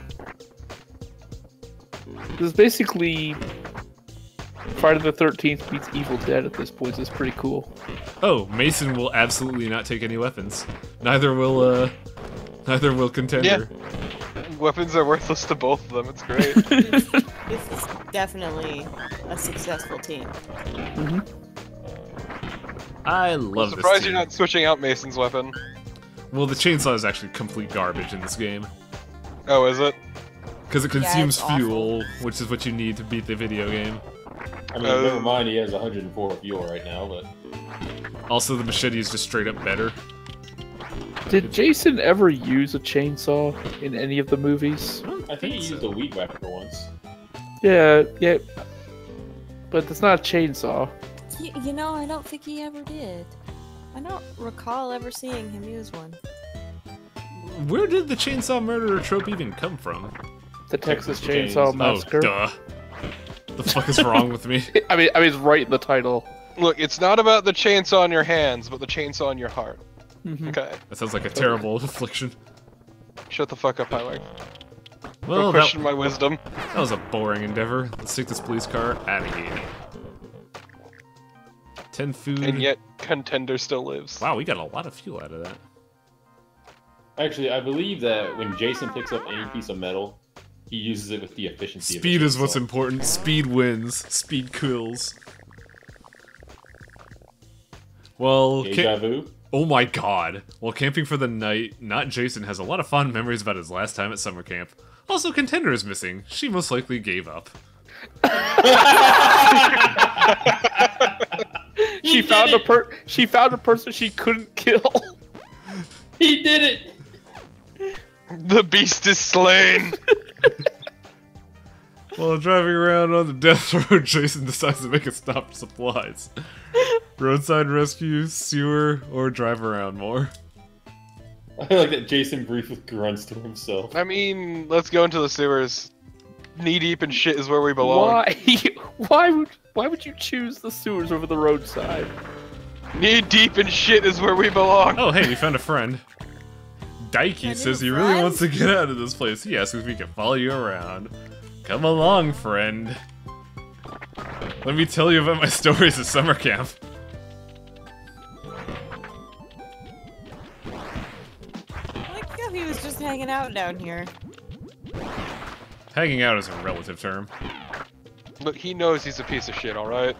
this is basically Friday the thirteenth meets Evil Dead at this point. It's pretty cool. Oh, Mason will absolutely not take any weapons. Neither will, uh... Neither will Contender. Weapons are worthless to both of them. It's great. This is definitely a successful team. Mm-hmm. I I'm love this surprised team. you're not switching out Mason's weapon. Well, the chainsaw is actually complete garbage in this game. Oh, is it? Because it Yeah, consumes it's awful. fuel, which is what you need to beat the video game. I mean, Uh, never mind, he has one hundred four fuel right now, but Also, the machete is just straight up better. Did Jason ever use a chainsaw in any of the movies? I think he used a weed whacker once. Yeah, yeah. But it's not a chainsaw. You, you know, I don't think he ever did. I don't recall ever seeing him use one. Where did the chainsaw murderer trope even come from? The Texas Texas Chainsaw Chainsaw. Massacre. Oh, duh. The fuck is wrong with me? I mean, I mean, it's right in the title. Look, it's not about the chainsaw in your hands, but the chainsaw in your heart. Mhm. Okay. That sounds like a terrible affliction. Shut the fuck up, Highway. Well, Don't that, question my wisdom. that was a boring endeavor. Let's take this police car out of here. Ten food. And yet, Contender still lives. Wow, we got a lot of fuel out of that. Actually, I believe that when Jason picks up any piece of metal, he uses it with the efficiency Speed of a is what's chainsaw. important. Speed wins. Speed kills. Well, Deja ca- vu? oh my god. While camping for the night, Not Jason has a lot of fond memories about his last time at summer camp. Also, Contender is missing. She most likely gave up. She found a per. She found a person she couldn't kill. He did it! The beast is slain! While driving around on the death road, Jason decides to make a stop for supplies. Roadside rescue, sewer, or drive around more. I like that Jason briefly grunts to himself. I mean, let's go into the sewers. Knee deep in shit is where we belong. Why? Why would? Why would you choose the sewers over the roadside? Knee deep in shit is where we belong. Oh, hey, we found a friend. Daiki A says new he really friend? wants to get out of this place. He asks if we can follow you around. Come along, friend. Let me tell you about my stories at summer camp. I like how he was just hanging out down here. Hanging out is a relative term. Look, he knows he's a piece of shit, alright?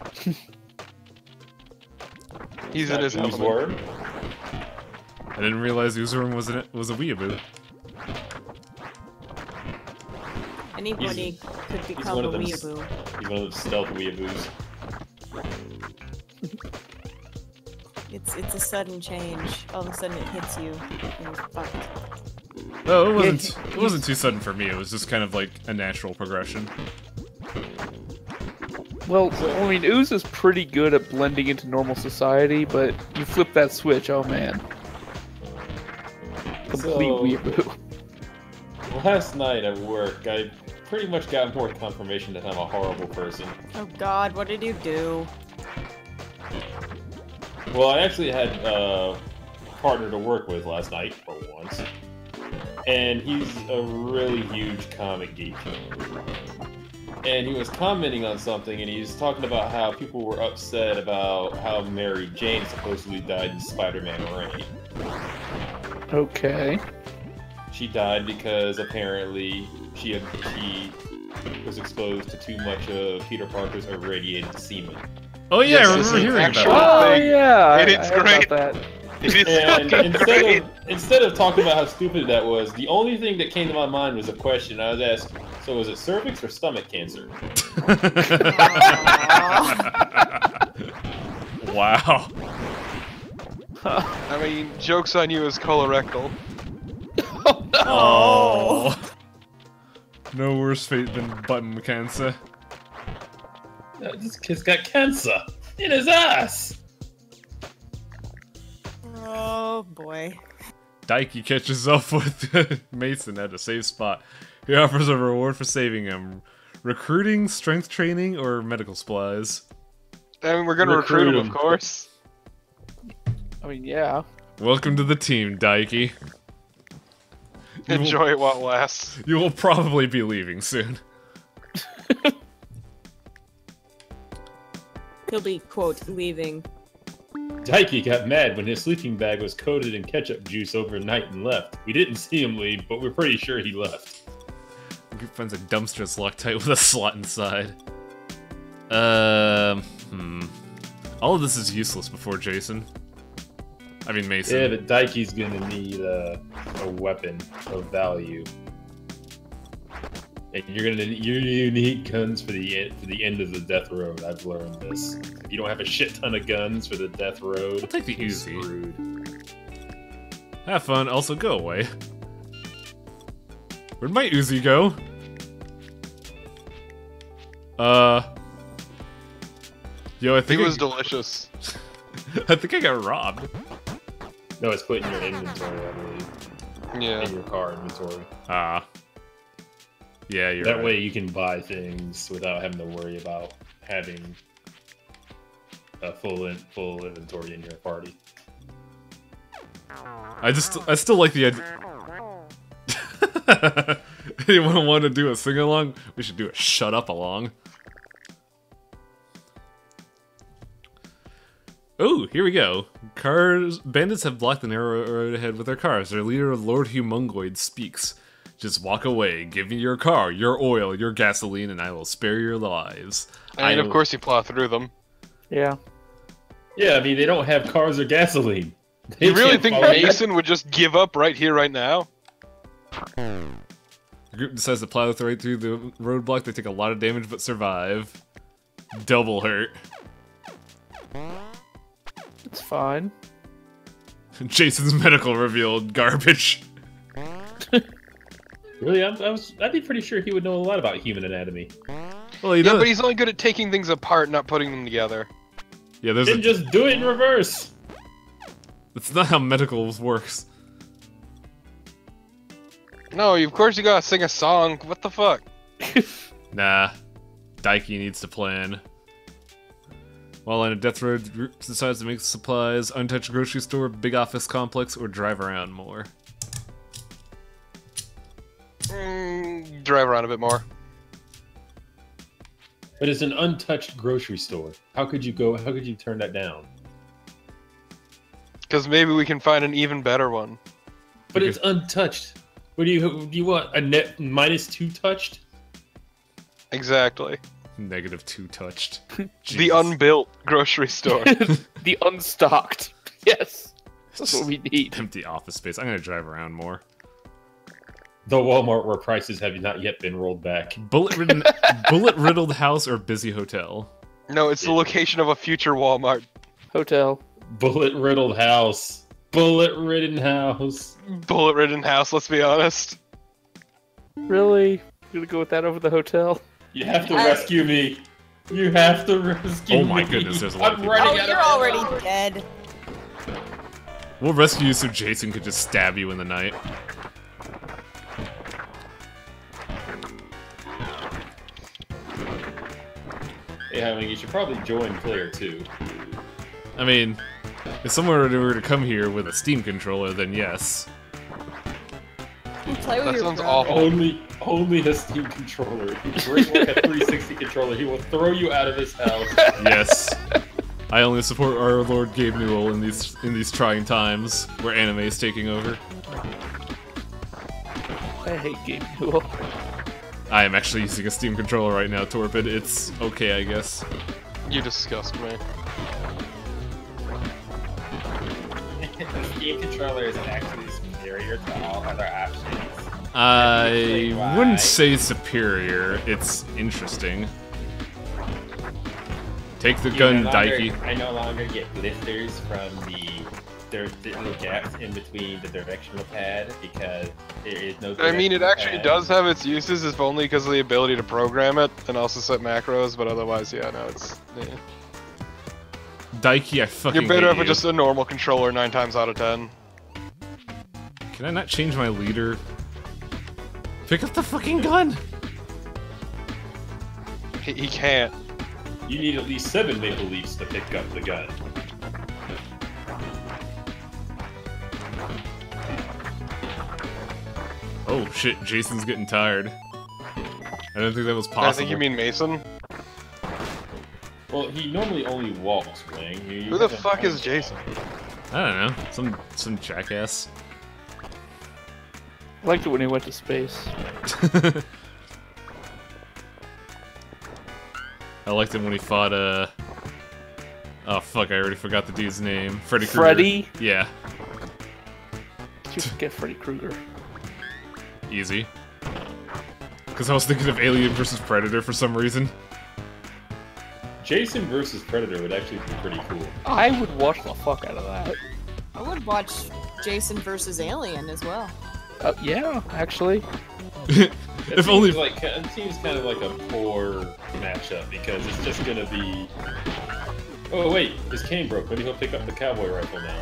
He's in That his ooze element. worm? I didn't realize Uzurum was, an, was a weeaboo. Anybody could become one a of them s- weeaboo. He's one of those stealth weeaboos. It's it's a sudden change. All of a sudden it hits you. And you're fucked. Oh, it wasn't. he- It wasn't too sudden for me. It was just kind of like a natural progression. Well, I mean, Ooze is pretty good at blending into normal society, but you flip that switch, oh man. Complete So- weeaboo. Last night at work, I pretty much got more confirmation that I'm a horrible person. Oh god, what did you do? Well, I actually had uh, a partner to work with last night, for once. And he's a really huge comic geek. And he was commenting on something, and he was talking about how people were upset about how Mary Jane supposedly died in Spider-Man Reign. Okay. She died because apparently she had, she was exposed to too much of Peter Parker's irradiated semen. Oh yeah, Yes, I this remember is hearing actual- about Oh thing. yeah, And I- it's I heard great. about that. It is And fucking instead great. of instead of talking about how stupid that was, the only thing that came to my mind was a question. I was asked, so was it cervix or stomach cancer? that. Wow. I mean, joke's on you as colorectal. Oh. No worse fate than button cancer. Uh, This kid's got cancer in his ass. Oh boy. Daiki catches up with Mason at a safe spot. He offers a reward for saving him. Recruiting, strength training, or medical supplies? I mean, we're gonna recruit, Recruit him, him. of course. I mean, yeah. Welcome to the team, Daiki. You will- Enjoy it while it lasts. You will probably be leaving soon. He'll be, quote, leaving. Daiki got mad when his sleeping bag was coated in ketchup juice overnight and left. We didn't see him leave, but we're pretty sure he left. He finds a dumpster that's locked tight with a slot inside. Um, hmm. All of this is useless before Jason. I mean Mason. Yeah, but Daiki's gonna need uh, a weapon of value. And you're gonna you you need guns for the end, for the end of the death road. I've learned this. If you don't have a shit ton of guns for the death road, I'll take the you're Uzi. screwed. Have fun, also go away. Where'd my Uzi go? Uh... Yo, I I think think it was I, delicious. I think I got robbed. No, it's put in your inventory, I believe. Yeah. In your car inventory. Ah. Yeah, you're that right. way you can buy things without having to worry about having a full in, full inventory in your party. I just, I still like the idea. Anyone want to do a sing-along? We should do a shut up along. Oh, here we go. Cars. Bandits have blocked the narrow road ahead with their cars. Their leader, Lord Humongoid, speaks. Just walk away. Give me your car, your oil, your gasoline, and I will spare your lives. And I of course you plow through them. Yeah. Yeah, I mean, they don't have cars or gasoline. They You really can't think follow you. Mason would just give up right here, right now? The group decides to plow right through the roadblock. They take a lot of damage but survive. Double hurt. It's fine. Jason's medical revealed garbage. Really, I'm, I was. I'd be pretty sure he would know a lot about human anatomy. Well, he Yeah, does. but he's only good at taking things apart, not putting them together. Yeah, there's. Then A, just do it in reverse. that's not how medical works. No, of course you gotta sing a song. What the fuck? Nah, Daiki needs to plan. While on a death road, the group decides to make supplies, untouched grocery store, big office complex, or drive around more. Mm, drive around a bit more. But it's an untouched grocery store. How could you go? How could you turn that down? Because maybe we can find an even better one. But it's untouched. What do you? Do you want a net minus two touched? Exactly. Negative two touched. The Jesus. unbuilt grocery store. The unstocked. Yes. That's what we need. Empty office space. I'm gonna drive around more. The Walmart where prices have not yet been rolled back. Bullet ridden, bullet riddled house or busy hotel. No, it's the location of a future Walmart. Hotel. Bullet riddled house. Bullet ridden house. Bullet ridden house, let's be honest. Really? You're gonna go with that over the hotel? You have to I- rescue me. You have to rescue me. Oh my goodness, there's a lot of I'm people. running Oh, out you're of already dead. We'll rescue you so Jason could just stab you in the night. Yeah, I mean, you should probably join player two. I mean, if someone were to come here with a Steam controller, then yes. Play with That your sounds brother. awful. Only, only a Steam controller. If you bring like a three sixty controller, he will throw you out of his house. Yes. I only support our Lord Gabe Newell in these in these trying times where anime is taking over. I hate Game Newell. I am actually using a Steam controller right now, Torpid. It's okay, I guess. You disgust me. The Steam controller is actually superior to all other options. I Why? wouldn't say superior. It's interesting. Take the You gun, no longer- Daiki. I no longer get blisters from the there are little gaps in between the directional pad because there is no. I mean, it directional actually pad. does have its uses, if only because of the ability to program it and also set macros, but otherwise, yeah, no, it's... Yeah. Daiki, I fucking You're better hate off with you. just a normal controller nine times out of ten. Can I not change my leader? Pick up the fucking gun! He, he can't. You need at least seven Maple Leafs to pick up the gun. Oh shit, Jason's getting tired. I don't think that was possible. I think you mean Mason. Well, he normally only walks, Wang. You- you Who the haven't fuck is found Jason? I don't know. Some some jackass. I liked it when he went to space. I liked him when he fought, uh... Oh, fuck, I already forgot the dude's name. Freddy Krueger. Freddy? Yeah. You get Freddy Krueger. Easy. Because I was thinking of Alien versus Predator for some reason. Jason versus Predator would actually be pretty cool. I would watch the fuck out of that. I would watch Jason versus Alien as well. Uh, yeah, actually. It If seems only... like it seems kind of like a poor matchup because it's just gonna be. Oh wait, his cane broke. Maybe he'll pick up the cowboy rifle now.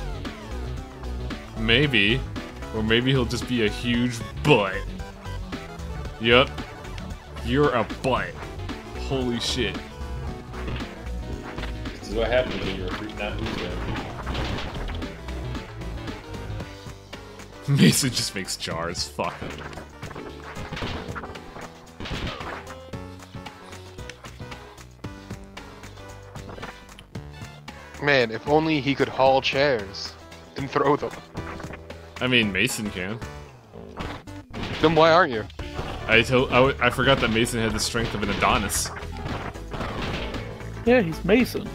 Maybe. Or maybe he'll just be a huge butt. Yup. You're a butt. Holy shit. This is what happens when you recruit not lose them. Mason just makes jars. Fuck. Man, if only he could haul chairs and throw them. I mean, Mason can. Then why aren't you? I told I, w I forgot that Mason had the strength of an Adonis. Yeah, he's Mason.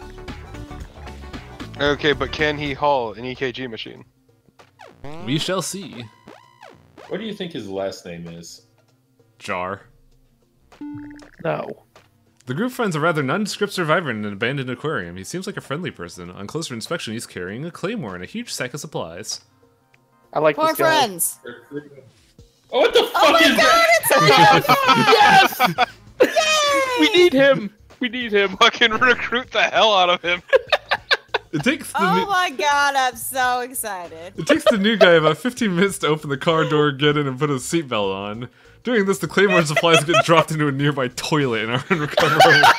Okay, but can he haul an E K G machine? We shall see. What do you think his last name is? Jar. No. The group finds a rather nondescript survivor in an abandoned aquarium. He seems like a friendly person. On closer inspection, he's carrying a claymore and a huge sack of supplies. I like More this guy. friends! Oh, what the fuck Oh my is god, that? it's a Yes! We need him! We need him. Fucking recruit the hell out of him. It takes the Oh new, my god, I'm so excited. it takes the new guy about fifteen minutes to open the car door, get in, and put his seatbelt on. Doing this, the claymore supplies get dropped into a nearby toilet and are unrecoverable.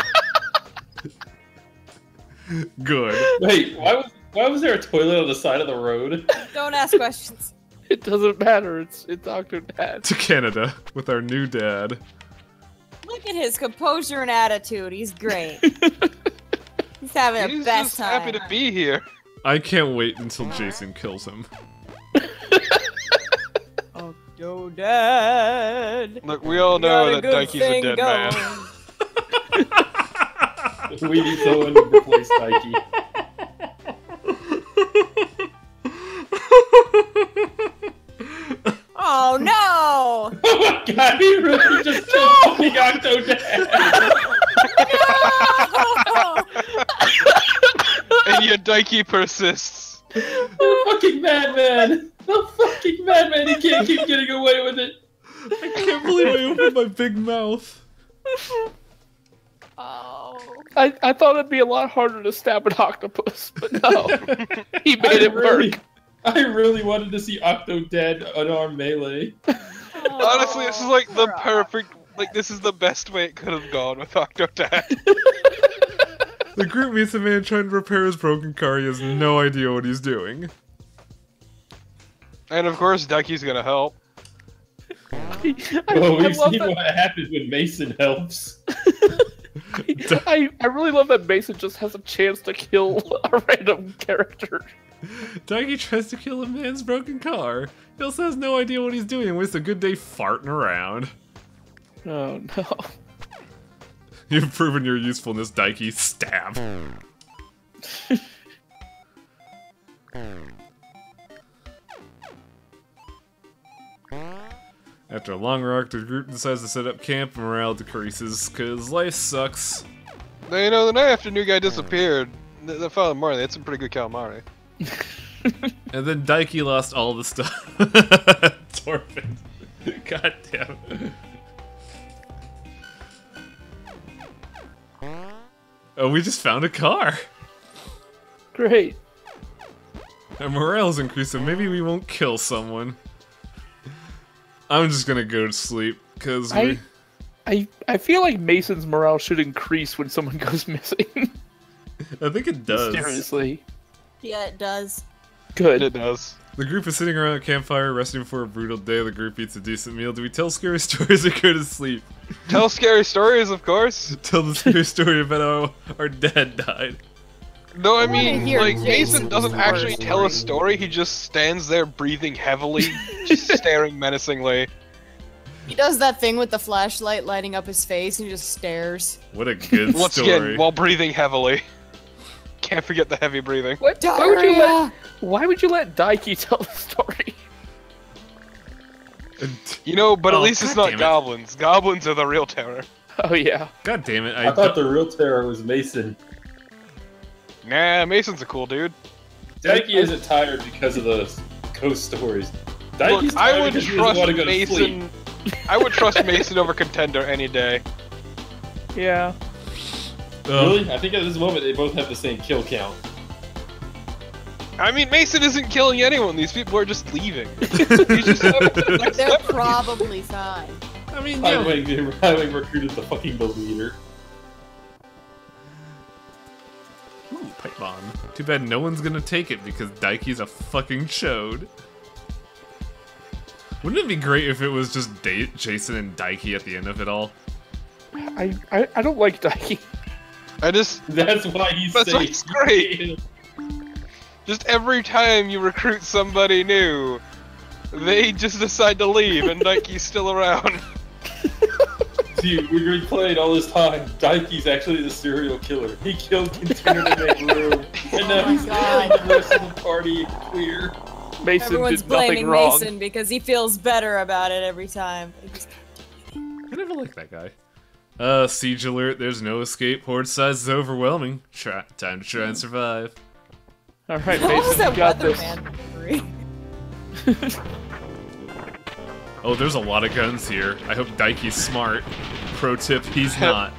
Good. Wait, why was why was there a toilet on the side of the road? Don't ask questions. It doesn't matter. It's it's Octodad. To Canada with our new dad. Look at his composure and attitude. He's great. He's having He's the best just time. happy to be here. I can't wait until Jason kills him. Oh, yo, Dad. Look, we all know Got that good Dikey's a thing dead going. man. We need someone to replace Nike. Oh no! Oh my god, he really just killed the Octodad! And yet Dikey persists. The fucking madman! The fucking madman! He can't keep getting away with it! I can't believe I opened my big mouth. Oh. I, I thought it'd be a lot harder to stab an octopus, but no. He made I it really, work. I really wanted to see Octodad unarmed melee. Honestly, this is like the perfect, like this is the best way it could have gone with Octodad. The group meets a man trying to repair his broken car. He has no idea what he's doing. And of course, Dikey's gonna help. I, Well, I we've love seen that- what happens when Mason helps. I, I really love that Mason just has a chance to kill a random character. Dikey tries to kill a man's broken car. He also has no idea what he's doing and wastes a good day farting around. Oh no. You've proven your usefulness, Dikey. Stab. After a long walk, the group decides to set up camp and morale decreases, cause life sucks. Now, you know, the night after New Guy disappeared, the, the following morning, they had some pretty good calamari. And then Dikey lost all the stuff. Torpid. God damn it. Oh, we just found a car. Great. Our morale's increasing. Maybe we won't kill someone. I'm just gonna go to sleep, because I, we... I, I feel like Mason's morale should increase when someone goes missing. I think it does. Seriously. Yeah, it does. Good. It does. The group is sitting around a campfire, resting before a brutal day. The group eats a decent meal. Do we tell scary stories or go to sleep? Tell scary stories, of course. Tell the scary story about how our dad died. No, I I wanna mean, hear like, Jason's Mason doesn't actually story. tell a story, he just stands there breathing heavily, just staring menacingly. He does that thing with the flashlight lighting up his face and he just stares. What a good Once story. again, while breathing heavily. Can't forget the heavy breathing. What? Why would you let? Diarrhea! Why would you let Daiki tell the story? You know, but at Oh, least it's God not damn it. goblins. Goblins are the real terror. Oh yeah. God damn it! I, I thought the real terror was Mason. Nah, Mason's a cool dude. Daiki isn't tired because of the ghost stories. Daiki's Look, tired I would because he doesn't want trust to go to sleep. Mason. I would trust Mason over Contender any day. Yeah. Ugh. Really? I think at this moment they both have the same kill count. I mean, Mason isn't killing anyone. These people are just leaving. He's just like, They're probably fine. I mean, yeah. Highway, Highway recruited the fucking the leader. Ooh, pipe bomb. Too bad no one's gonna take it because Daiki's a fucking chode. Wouldn't it be great if it was just da Jason and Daiki at the end of it all? I, I I don't like Daiki. I just That's why he's That's why safe. it's great. Just every time you recruit somebody new, they just decide to leave and Daiki's still around. See, we replayed all this time. Daiki's actually the serial killer. He killed Contender to make room, and now Oh my he's God. letting the rest of the party clear. Mason Everyone's did nothing blaming wrong. Mason because he feels better about it every time. He just- I never liked that guy. Uh, siege alert, there's no escape. Horde size is overwhelming. Try time to try and survive. All right, What was Mason, that you got this. weatherman? Oh, there's a lot of guns here. I hope Daiki's smart. Pro tip, he's not.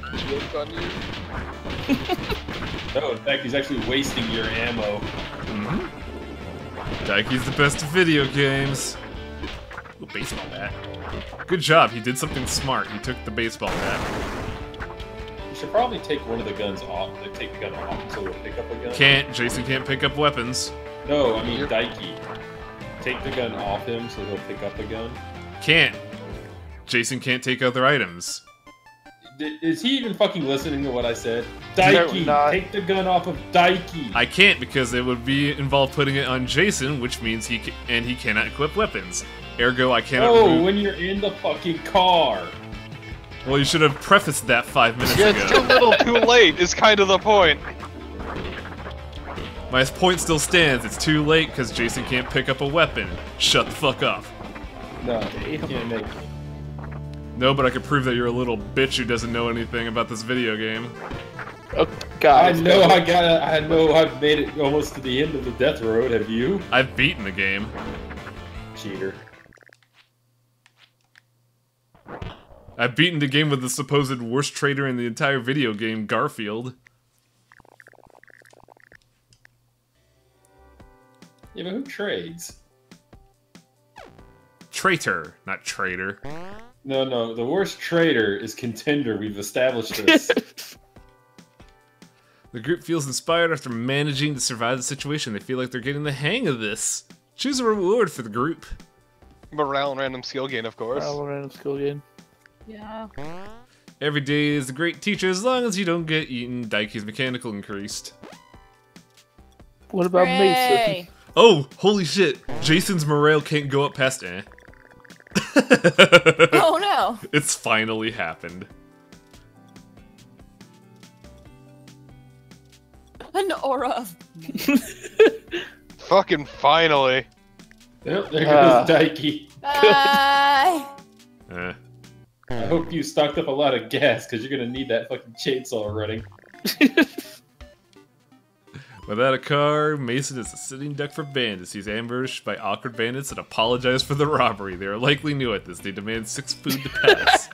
No, in fact, he's actually wasting your ammo. Mm-hmm. Daiki's the best of video games. Ooh, baseball bat. Good job, he did something smart. He took the baseball bat. You should probably take one of the guns off. Like, take the gun off so we'll pick up a gun. Can't. Jason can't pick up weapons. No, I mean Daiki. Take the gun off him so he'll pick up a gun. Can't. Jason can't take other items. D- Is he even fucking listening to what I said? Apparently Daiki, not. take the gun off of Daiki. I can't because it would be involve putting it on Jason, which means he ca and he cannot equip weapons. Ergo, I cannot. Oh, remove- when you're in the fucking car. Well, you should have prefaced that five minutes Yeah, it's too ago. little, too late. Is kind of the point. My point still stands. It's too late because Jason can't pick up a weapon. Shut the fuck up. No, you can't make it. No, but I could prove that you're a little bitch who doesn't know anything about this video game. Oh, I God. know I got I know I've made it almost to the end of the death road. Have you? I've beaten the game. Cheater. I've beaten the game with the supposed worst trader in the entire video game, Garfield. Yeah, but who trades? Traitor, not traitor. No, no, the worst traitor is Contender. We've established this. The group feels inspired after managing to survive the situation. They feel like they're getting the hang of this. Choose a reward for the group. Morale and random skill gain, of course. Oh, random skill game. Yeah. Every day is a great teacher as long as you don't get eaten. Daiki's mechanical increased. What about Mason? Hooray! Oh, holy shit. Jason's morale can't go up past eh. Oh no! It's finally happened. An aura of Fucking finally. Yep, there Ah. goes Daiki. bye. Eh. I hope you stocked up a lot of gas, because you're gonna need that fucking chainsaw running. Without a car, Mason is a sitting duck for bandits. He's ambushed by awkward bandits and apologize for the robbery. They are likely new at this. They demand six food to pass.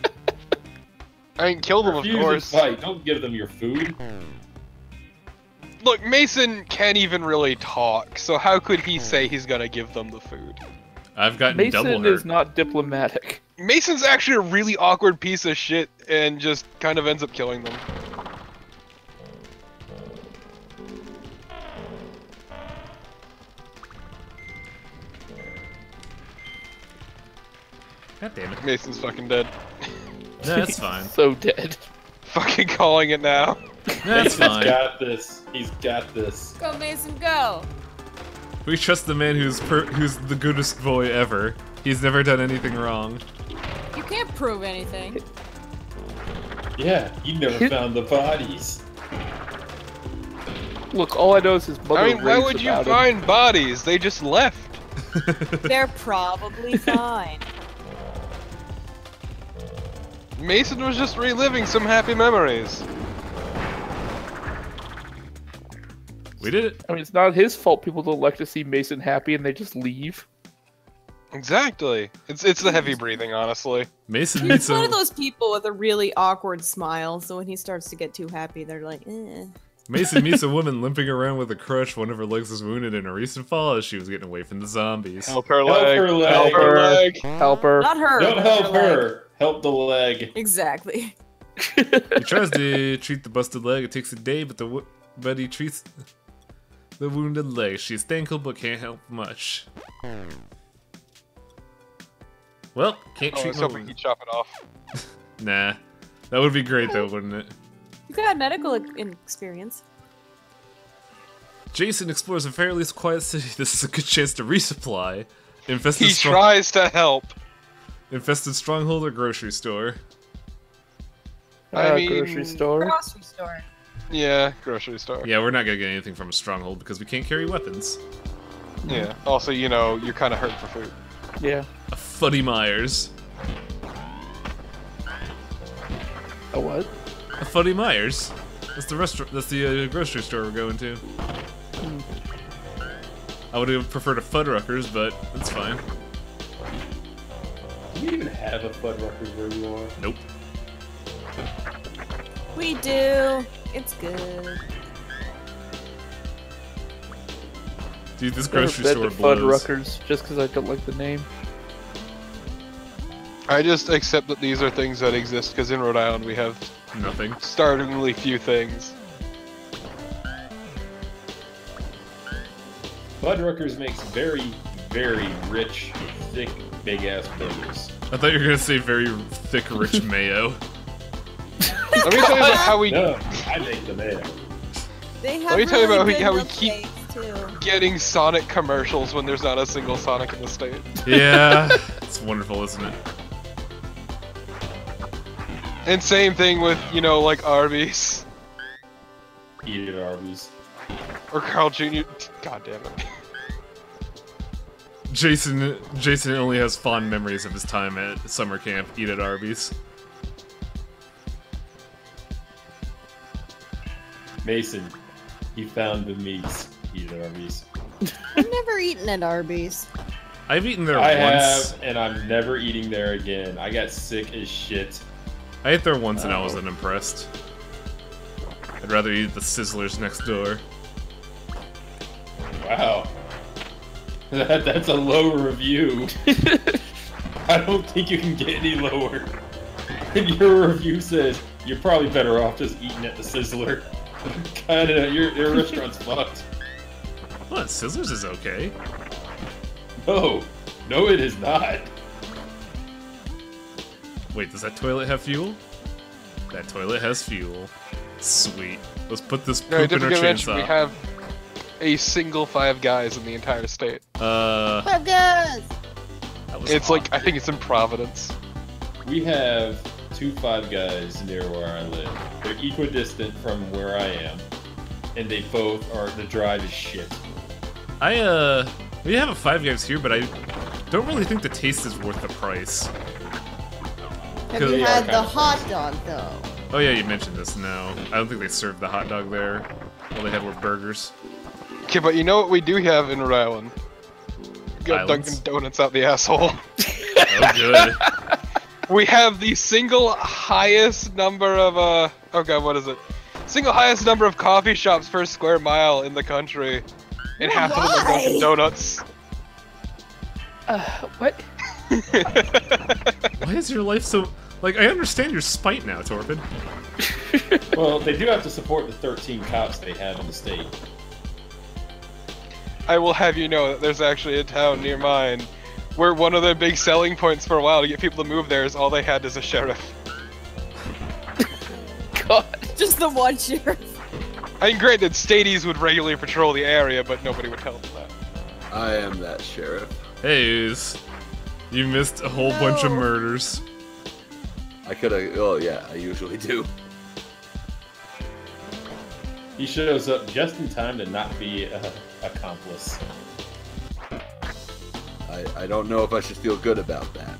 I mean, kill them, of Refuse to course. fight. Don't give them your food. look, Mason can't even really talk, so how could he say he's gonna give them the food? I've gotten double Mason hurt. is not diplomatic. Mason's actually a really awkward piece of shit and just kind of ends up killing them. God damn it. Mason's fucking dead. No, that's fine. So dead. Fucking calling it now. That's Mason's fine. got this. He's got this. Go, Mason, go! We trust the man who's per who's the goodest boy ever. He's never done anything wrong. You can't prove anything. Yeah, you never found the bodies. Look, all I know is his mother I mean, why raves would you about him. find bodies? They just left. They're probably fine. Mason was just reliving some happy memories. We did it. I mean, it's not his fault people don't like to see Mason happy and they just leave. Exactly. It's it's the heavy breathing, honestly. Mason He's meets one a of those people with a really awkward smile, so when he starts to get too happy, they're like, eh. Mason meets a woman limping around with a crutch. One of her legs was wounded in a recent fall as she was getting away from the zombies. Help her Help leg. her leg. Help her leg. Help her. Not her. Don't but help leg. her. Help the leg. Exactly. He tries to treat the busted leg. It takes a day, but the wo- but he treats the wounded leg. She's thankful but can't help much. Well, can't Oh, I treat was my hoping wound. he'd chop it off. Nah, that would be great though, wouldn't it? You got medical e- experience. Jason explores a fairly quiet city. This is a good chance to resupply. Infested, He strong- tries to help. infested stronghold or grocery store. I Uh, mean- grocery store. Grocery store. Yeah, grocery store. Yeah, we're not gonna get anything from a stronghold because we can't carry weapons. Yeah. Also, you know, you're kind of hurt for food. Yeah. A Fuddy Myers. A what? A Fuddy Myers. That's the restaurant. That's the uh, grocery store we're going to. I would have preferred a Fuddruckers, but that's fine. Do you even have a Fuddruckers where you are? Nope. We do. It's good. Dude, this Never grocery been store to blows. Fuddruckers just because I don't like the name. I just accept that these are things that exist because in Rhode Island we have Nothing. startlingly few things. Fuddruckers makes very, very rich, thick, big-ass burgers. I thought you were gonna say very thick, rich mayo. Let me tell you about how we No, I make the mayo. They have Let me tell you really about good how we milkshakes, too. getting Sonic commercials when there's not a single Sonic in the state. Yeah, it's wonderful, isn't it? And same thing with, you know, like Arby's Eat at Arby's. or Carl Junior God damn it. Jason, Jason only has fond memories of his time at summer camp. Eat at Arby's. Mason, he found the meats. Eat at Arby's. I've never eaten at Arby's. I've eaten there I once. have, and I'm never eating there again. I got sick as shit. I ate there once and I Oh. wasn't impressed. I'd rather eat at the Sizzlers next door. Wow. That, that's a low review. I don't think you can get any lower. And your review says you're probably better off just eating at the Sizzler. Kinda, your, your restaurant's fucked. What? Sizzlers is okay. No, no it is not. Wait, does that toilet have fuel? That toilet has fuel. Sweet. Let's put this No, I poop in didn't our mention we chainsaw. have a single Five Guys in the entire state. Uh, Five Guys! that was It's hot. like, I think it's in Providence. We have two Five Guys near where I live. They're equidistant from where I am. And they both are, the drive is shit. I, uh, we have a Five Guys here, but I don't really think the taste is worth the price. Have you They are had the kinda hot pricey. dog, though? Oh yeah, you mentioned this, no. I don't think they served the hot dog there. All they had were burgers. Okay, but you know what we do have in Rhode Island? We got Islands? Dunkin' Donuts out the asshole. Oh good. We have the single highest number of, uh, oh god, what is it? Single highest number of coffee shops per square mile in the country. And half of them are Dunkin' Why? Donuts. Uh, what? Why is your life so... Like, I understand your spite now, Torpid. Well, they do have to support the thirteen cops they have in the state. I will have you know that there's actually a town near mine where one of the big selling points for a while to get people to move there is all they had is a sheriff. God. Just the one sheriff. I mean, granted, stadies would regularly patrol the area, but nobody would help with that. I am that sheriff. Hey, Ooze. You missed a whole bunch of No. murders. I could have. Oh yeah, I usually do. He shows up just in time to not be an accomplice. I I don't know if I should feel good about that.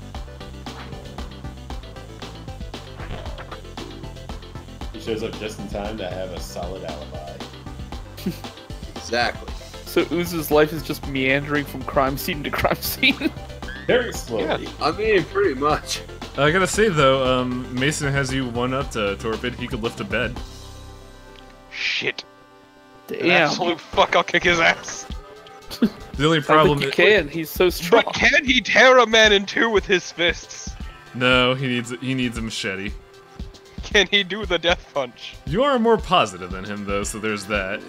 He shows up just in time to have a solid alibi. Exactly. So Ooze's life is just meandering from crime scene to crime scene. Very slowly. I mean, pretty much. I gotta say, though, um, Mason has you one up to Torpid. He could lift a bed. Shit. Damn. Absolute fuck, I'll kick his ass. The only I problem think he is... can. He's so strong. But can he tear a man in two with his fists? No, he needs he needs a machete. Can he do the death punch? You are more positive than him, though, so there's that.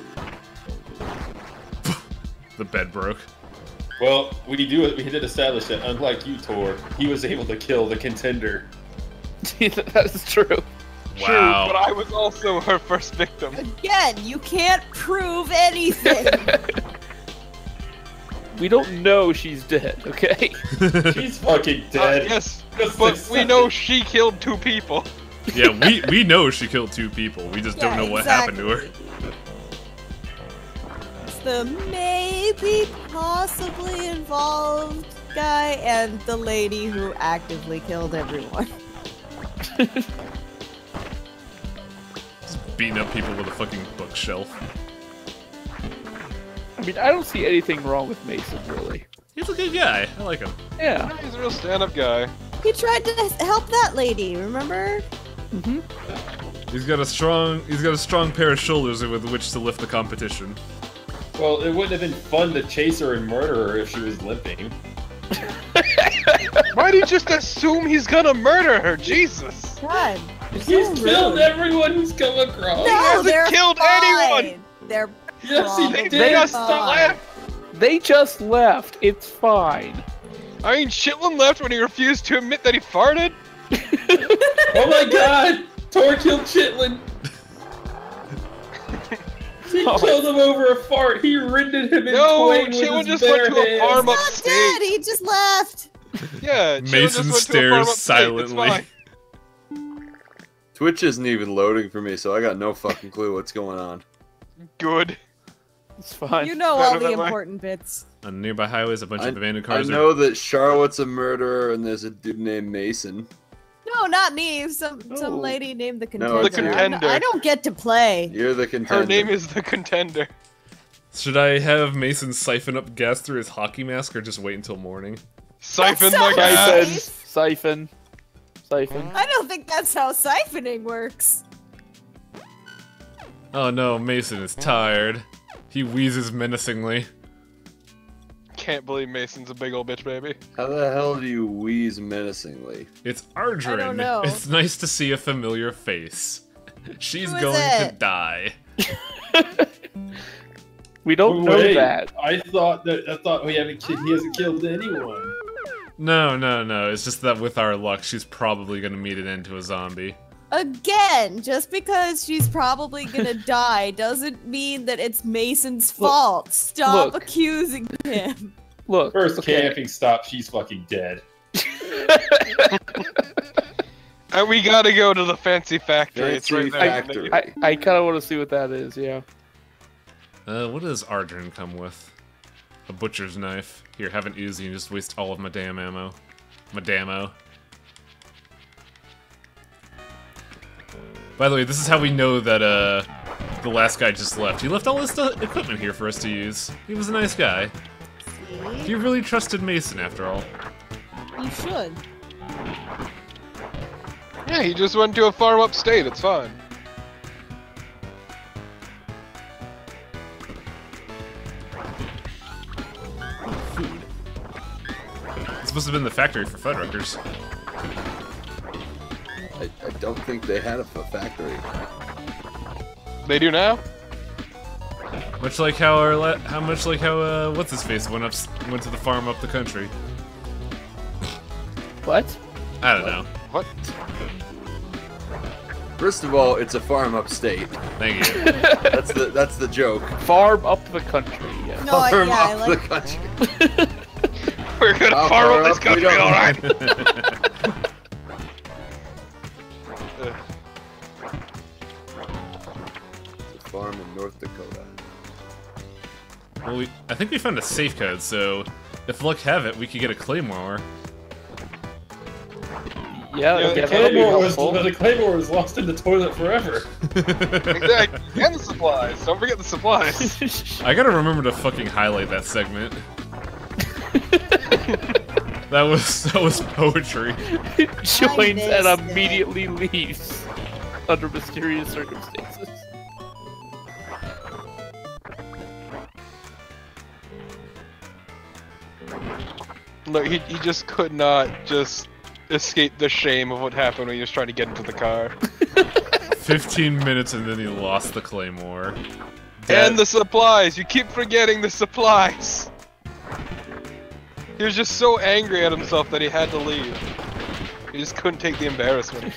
The bed broke. Well, we do. We did establish that, unlike you, Tor, he was able to kill the contender. That is true. Wow. True, but I was also her first victim. Again, you can't prove anything. We don't know she's dead, okay? She's fucking Uh, dead. yes, Just but accept we know it. she killed two people. Yeah, we, we know she killed two people. We just don't Yeah, know what happened to her. It's the maybe possibly involved guy and the lady who actively killed everyone. Just beating up people with a fucking bookshelf. I mean, I don't see anything wrong with Mason, really. He's a good guy. I like him. Yeah. He's a real stand-up guy. He tried to help that lady, remember? Mm-hmm. He's got a strong he's got a strong pair of shoulders with which to lift the competition. Well, it wouldn't have been fun to chase her and murder her if she was limping. Why'd he just assume he's gonna murder her? Jesus! God. He's so killed rude. everyone he's come across. No, hasn't they're killed fine. anyone. They're Yes, he probably did. They just fine. left! They just left. It's fine. I mean, Chitlin left when he refused to admit that he farted? Oh my god! Tor killed Chitlin! He Oh. killed him over a fart. He rended him in No, twain with Chitlin his just went bare to a hands. farm Not upstate. dead. He just left. Yeah, Chitlin Mason just went to a farm stares upstate. It's silently. fine. Twitch isn't even loading for me, so I got no fucking clue what's going on. Good. It's fine. You know Better all the that way. important bits. On nearby highways, a bunch I, of abandoned I cars are... know that Charlotte's a murderer and there's a dude named Mason. No, not me. Some No. some lady named the contender. No, The it's you. contender. I don't get to play. You're the contender. Her name is the Contender. Should I have Mason siphon up gas through his hockey mask or just wait until morning? Siphon That's so the nice. guy. Siphon. Siphon. Siphon. I don't think that's how siphoning works. Oh no, Mason is tired. He wheezes menacingly. Can't believe Mason's a big old bitch baby. How the hell do you wheeze menacingly? It's Ardrin. I don't know. It's nice to see a familiar face. She's Who is going to it? die. We don't know Wait, that. I thought that I thought we haven't ki- he hasn't killed anyone. No, no, no. It's just that with our luck, she's probably going to meet an end to a zombie. Again, just because she's probably gonna die doesn't mean that it's Mason's Look, fault. Stop look. accusing him. Look. First okay. camping stop, she's fucking dead. And we gotta go to the fancy factory. It's Fancy right there. factory. I, I kind of want to see what that is, yeah. Uh, what does Ardrin come with? A butcher's knife. Here, have an Uzi and just waste all of my damn ammo. My dammo. By the way, this is how we know that, uh, the last guy just left. He left all his stu- equipment here for us to use. He was a nice guy. He really trusted Mason, after all. You should. Yeah, he just went to a farm upstate. It's fine. This must have been the factory for Fuddruckers. I, I don't think they had a f- factory. They do now? Much like how our la how much like how uh, what's his face went up went to the farm up the country. What? I don't know. What? First of all, it's a farm upstate. Thank you. That's the that's the joke. Farm up the country. Yeah. No, I, farm yeah, I up like. the country. We're gonna How farm far up this up we country, don't know. alright? It's a farm in North Dakota. Well, we, I think we found a safe code, so if luck have it, we could get a claymore. Yeah, Yeah, yeah, the that'd be Claymore was helpful. the Claymore was lost in the toilet forever. Exactly. And the supplies. Don't forget the supplies. I gotta remember to fucking highlight that segment. that was that was poetry. Joins missed and it. immediately leaves under mysterious circumstances. Look, he, he just could not just escape the shame of what happened when he was trying to get into the car. Fifteen minutes and then he lost the claymore. And the supplies! You keep forgetting the supplies! He was just so angry at himself that he had to leave. He just couldn't take the embarrassment.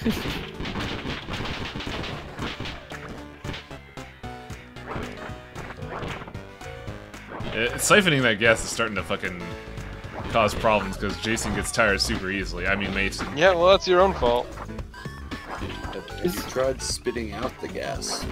It, siphoning that gas is starting to fucking cause problems because Jason gets tired super easily. I mean Mason. Yeah, well, that's your own fault. Have, have you tried spitting out the gas?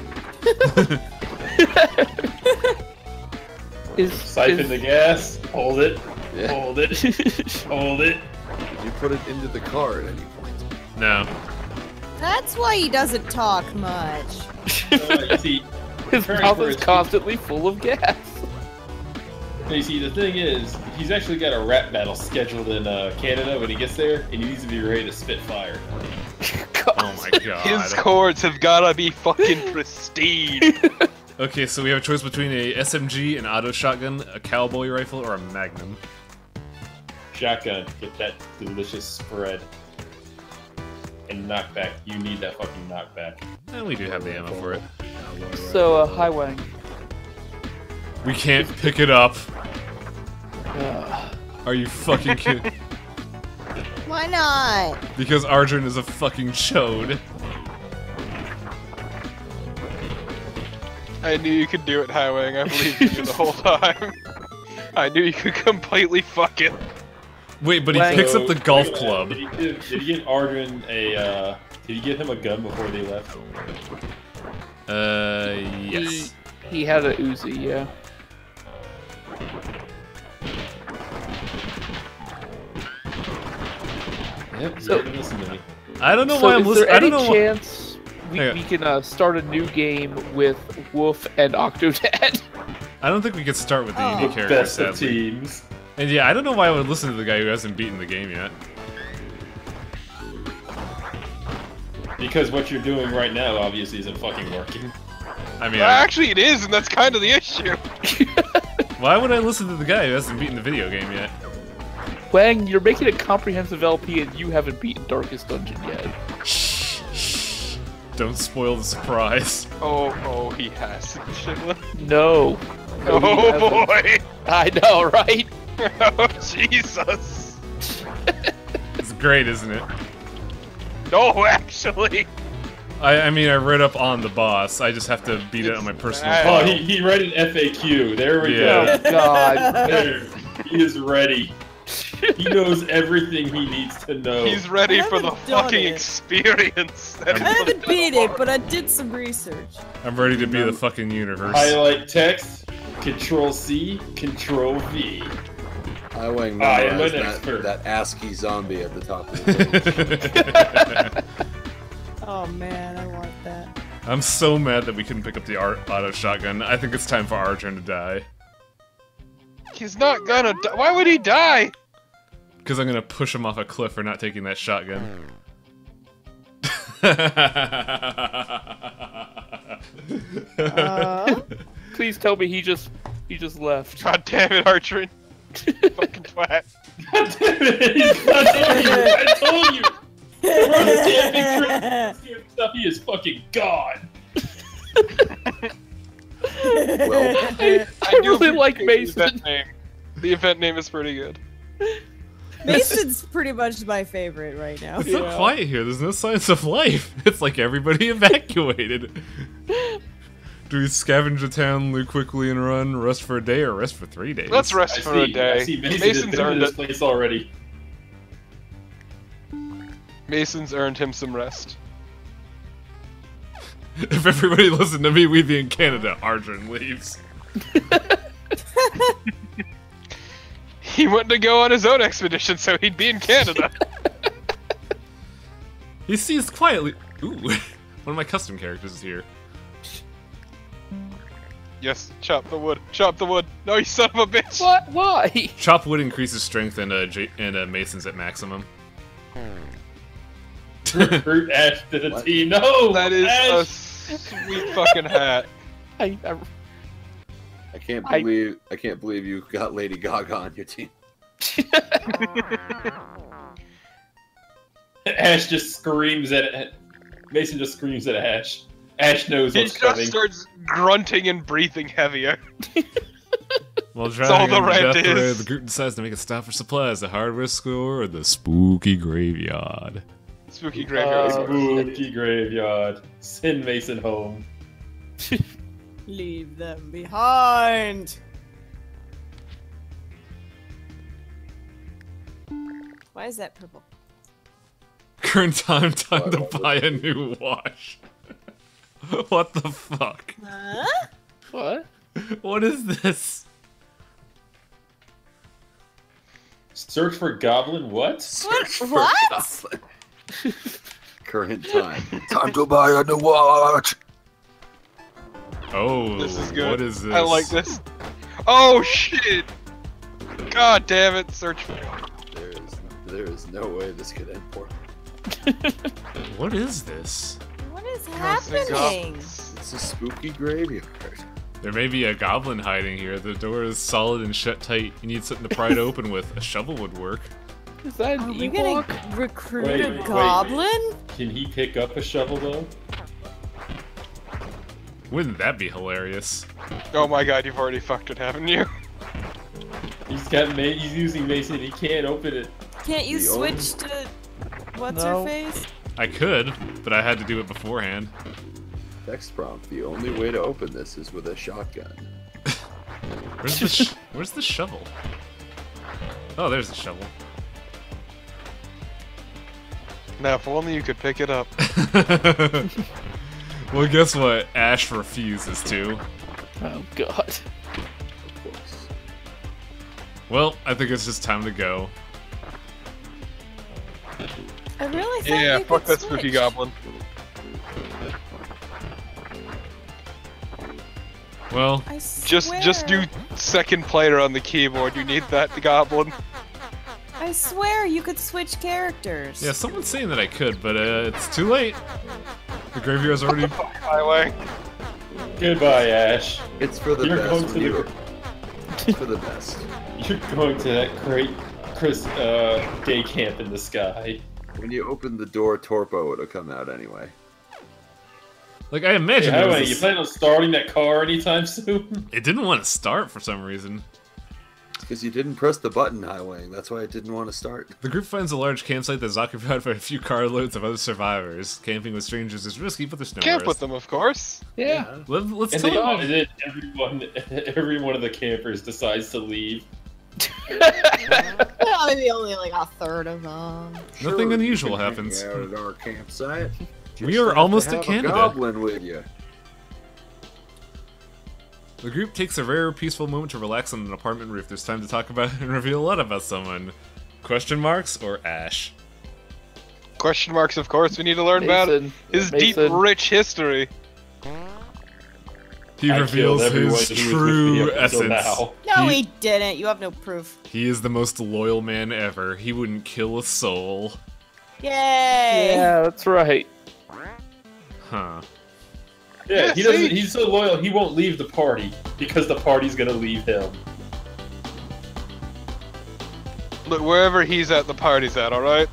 Is, Siphon is- the gas, hold it, Yeah. hold it, hold it. Did you put it into the car at any point? No. That's why he doesn't talk much. Uh, you see, his Very mouth is first- constantly full of gas. you see, the thing is, he's actually got a rap battle scheduled in uh, Canada when he gets there, and he needs to be ready to spit fire. Oh my god. His chords have gotta be fucking pristine. Okay, so we have a choice between a S M G, an auto shotgun, a cowboy rifle, or a magnum. Shotgun, get that delicious spread. And knockback, you need that fucking knockback. And we do have the ammo for it. So, uh, hi Wang. We can't pick it up. Uh, Are you fucking kidding? Why not? Because Arjun is a fucking chode. I knew you could do it, Highwing. I believed in you the whole time. I knew you could completely fuck it. Wait, but he Wang. picks up the golf wait a minute, club. Did he give, did he give Arjun a, uh, did he give him a gun before they left? Uh, yes. he, he had a Uzi, yeah. Yep, So- so, listen to me. I don't know So why I'm is listening. there I any don't know why. chance we, Yeah. we can uh, start a new game with Wolf and Octodad? I don't think we could start with the Oh. unique The character, best of sadly. teams. And yeah, I don't know why I would listen to the guy who hasn't beaten the game yet. Because what you're doing right now obviously isn't fucking working. I mean, Well, I- actually, it is, and that's kind of the issue. why would I listen to the guy who hasn't beaten the video game yet? Wang, you're making a comprehensive L P and you haven't beaten Darkest Dungeon yet. Shh, shh. Don't spoil the surprise. Oh, oh, he has. Shitlin. No. No, he Oh hasn't. boy! I know, right? Oh Jesus! It's great, isn't it? No, actually. I, I mean, I read up on the boss. I just have to beat it on my personal It's file. Oh, he, he read an F A Q. There we Yeah. Oh, God. go. There. He is ready. He knows everything he needs to know. He's ready I for the haven't done fucking it. experience. That's I what haven't it's beat all it, but I did some research. I'm ready to be the fucking universe. Highlight text, Control C, Control V. I Wang I am memorized an that, expert. that ASCII zombie at the top of the page. Oh man, I want that. I'm so mad that we couldn't pick up the art auto shotgun. I think it's time for our turn to die. He's not gonna die. Why would he die? Because I'm gonna push him off a cliff for not taking that shotgun. Uh, Please tell me he just he just left. God damn it, Archer. Fucking twat. God damn damn it! He's not telling you! I told you! Run the damn big trick stuff, he is fucking gone! Well, I, I do really like appreciate the Mason. event name. The event name is pretty good. Mason's pretty much my favorite right now. It's so Yeah. quiet here. There's no signs of life. It's like everybody evacuated. Do we scavenge the town, loot quickly and run, rest for a day, or rest for three days? Let's rest I for a see, day. I see Mason Mason's has been to earned this it. place already. Mason's earned him some rest. If everybody listened to me, we'd be in Canada. Arjun leaves. He went to go on his own expedition, so he'd be in Canada. He sees quietly. Ooh, one of my custom characters is here. Yes, chop the wood. Chop the wood. No, you son of a bitch. What? Why? Chop wood increases strength and uh, J and uh, Mason's at maximum. Recruit Ash to the What? team. No! That is a Ash! sweet fucking hat. I, I, I can't I- believe I can't believe you got Lady Gaga on your team. Ash just screams at Mason just screams at Ash. Ash knows He what's just coming. starts grunting and breathing heavier. While all driving the on the rent death parade, is. the group decides to make a stop for supplies, the hardware store, or the spooky graveyard. Spooky graveyard. Uh, Spooky graveyard. Send Mason home. Leave them behind. Why is that purple? Current time, time to What? buy a new wash. What the fuck? Huh? what? What is this? Search for goblin what? What? Search for What? goblin. Current time. Time to buy a new watch. Oh, This is good. what is this? I like this. Oh shit! God damn it! Search for. There is there is no way this could end poorly. What is this? What is Ghosts and happening? goblins. It's a spooky graveyard. There may be a goblin hiding here. The door is solid and shut tight. You need something to pry it open with. A shovel would work. Is that Are an we Ewok? gonna recruit Wait, a wait, wait. goblin? Can he pick up a shovel though? Wouldn't that be hilarious? Oh my god, you've already fucked it, haven't you? He's got Ma- he's using Mason. He can't open it. Can't you The only- switch to what's No. her face? I could, but I had to do it beforehand. Text prompt. The only way to open this is with a shotgun. Where's the sh Where's the shovel? Oh, there's the shovel. Now, if only you could pick it up. Well, guess what? Ash refuses to. Oh god. Of course. Well, I think it's just time to go. I really thought Yeah, you fuck could that spooky switch. goblin. Well, I Just, just do swear- second player on the keyboard. You need that goblin. I swear you could switch characters. yeah, someone's saying that I could, but uh, it's too late. The graveyard's already. Highway. Goodbye, Ash. It's for the You're best. going to when you- the- It's for the best. You're going to that great Chris uh, gay camp in the sky. When you open the door, Torpo would have come out anyway. Like I Hey, imagine there was Highway, a you s- plan on starting that car anytime soon? it didn't want to start for some reason. Because you didn't press the button, Highway. That's why it didn't want to start. The group finds a large campsite that's occupied by a few carloads of other survivors. Camping with strangers is risky, but there's no Camp risk. with them, of course. Yeah. Let, let's And, tell they, them. and then everyone, every one of the campers decides to leave. Well, maybe only like a third of them. Nothing you unusual can hang happens. Out at our campsite. We Just are have almost to at have a Canada. Goblin with you. The group takes a rare, peaceful moment to relax on an apartment roof. There's time to talk about and reveal a lot about someone. Question marks or Ash? Question marks, of course. We need to learn about Mason. his deep, Mason. rich history. He I reveals killed everyone his who was with me true up until essence. now. No, He- he didn't. You have no proof. He is the most loyal man ever. He wouldn't kill a soul. Yay! Yeah, that's right. Huh. Yeah, Yeah, he doesn't. see? He's so loyal. He won't leave the party because the party's gonna leave him. Look, wherever he's at, the party's at, alright?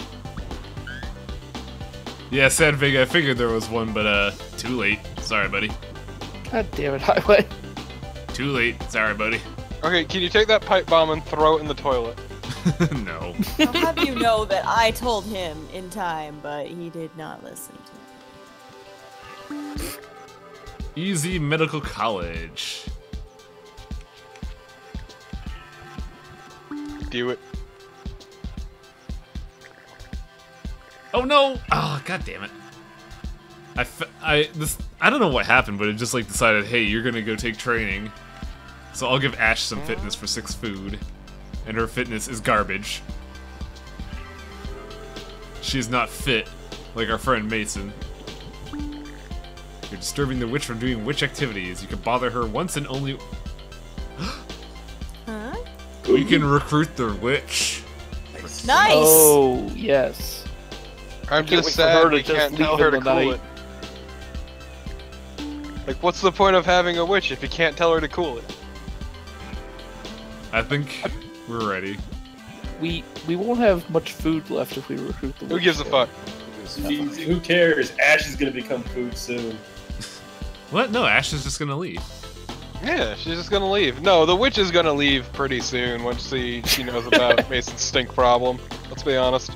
Yeah, sad fig. I figured there was one, but uh, too late. Sorry, buddy. God damn it, Highway. Too late. Sorry, buddy. Okay, can you take that pipe bomb and throw it in the toilet? No. I'll have you know that I told him in time, but he did not listen to me. Easy Medical College. Do it. Oh no! Oh, god damn it. I, f I, this, I don't know what happened, but it just like decided, hey, you're gonna go take training. So I'll give Ash some fitness for six food. And her fitness is garbage. She is not fit, like our friend Mason. You're disturbing the witch from doing witch activities. You can bother her once and only... Huh? We can recruit the witch. Nice! Oh, yes. I'm Can't just wait for sad her to we just can't tell leave her in to the cool night. it. Like, what's the point of having a witch if you can't tell her to cool it? I think we're ready. We we won't have much food left if we recruit the Who witch, gives a though. fuck? Jeez, who cares? Ash is gonna become food soon. What? No, Ash is just gonna leave. Yeah, she's just gonna leave. No, the witch is gonna leave pretty soon once she, she knows about Mason's stink problem. Let's be honest.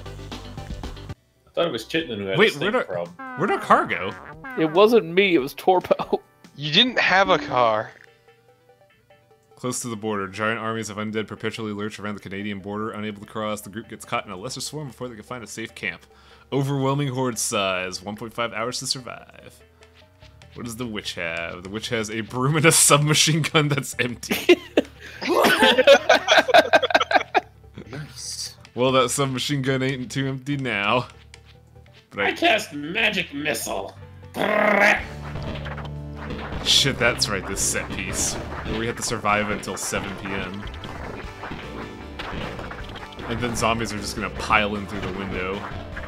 I thought it was Chitlin who had Wait, a where'd stink our, problem. where'd our car go? It wasn't me, it was Torpo. You didn't have a car. Close to the border, giant armies of undead perpetually lurch around the Canadian border. Unable to cross, the group gets caught in a lesser swarm before they can find a safe camp. Overwhelming horde size, one point five hours to survive. What does the witch have? The witch has a broom and a submachine gun that's empty. Nice. Well, that submachine gun ain't too empty now. But I I... cast magic missile. Shit, that's right, this set piece. Where we have to survive until seven p m And then zombies are just gonna pile in through the window.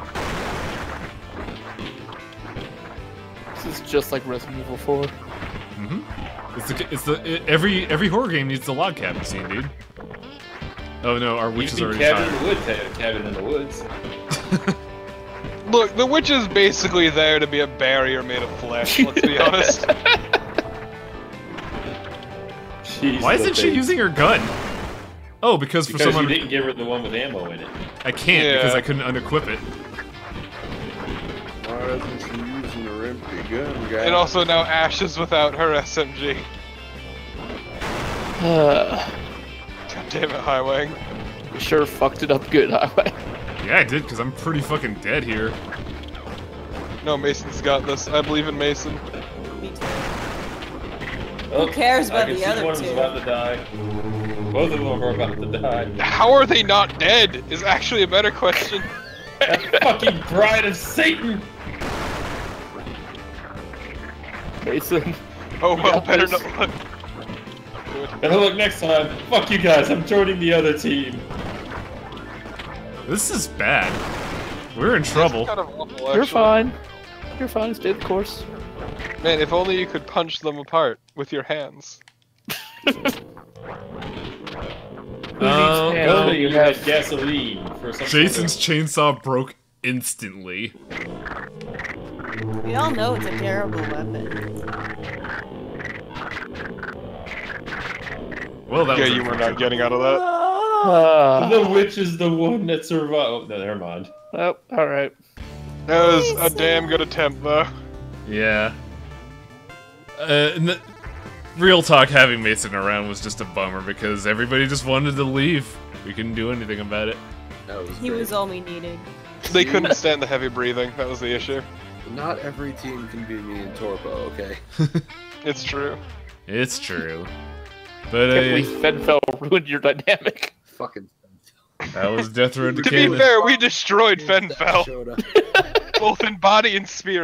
This is just like Resident Evil four. Mm-hmm. It's the, it's the, it, every, every horror game needs the log cabin scene, dude. Oh no, our witch is You've already seen Cabin in tired. the Woods, had a Cabin in the Woods. Look, the witch is basically there to be a barrier made of flesh, let's be honest. She's Why the isn't she thing. using her gun? Oh, because, Because for someone you didn't give her the one with ammo in it. I can't Yeah. because I couldn't unequip it. Why isn't she using her empty gun, guy? And also now Ash is without her S M G. Uh, God damn it, Highway. you sure fucked it up good, Highway. Yeah, I did because I'm pretty fucking dead here. No, Mason's got this. I believe in Mason. Me too. Oh, Who cares about I can the see other one of them's two? about to die. Both of them are about to die. How are they not dead? Is actually a better question. That fucking bride of Satan! Mason. Oh well, Yeah, better please. not look. Better look next time. Fuck you guys, I'm joining the other team. This is bad. We're in trouble. Kind of awful, You're actually. fine. You're fine, stay the course. Man, if only you could punch them apart with your hands. Who Oh, needs If hands only when you you had have gasoline for some Jason's sort chainsaw broke instantly. We all know it's a terrible weapon. Well, that Yeah, was you were not unfortunate. getting out of that. Uh, of- The witch is the one that survived. Oh, no, never mind. oh, alright. That was a damn good attempt, though. Yeah. Uh, n- real talk, having Mason around was just a bummer because everybody just wanted to leave. We couldn't do anything about it. That was He great. was all we needed. They couldn't stand the heavy breathing. That was the issue. Not every team can be me and Torpo, okay? It's true. It's true. But Can't believe uh, Fenfell ruined your dynamic. Fucking. that was Death Road to To be Canada. fair, we destroyed Fenfell, Showed up. both in body and spirit.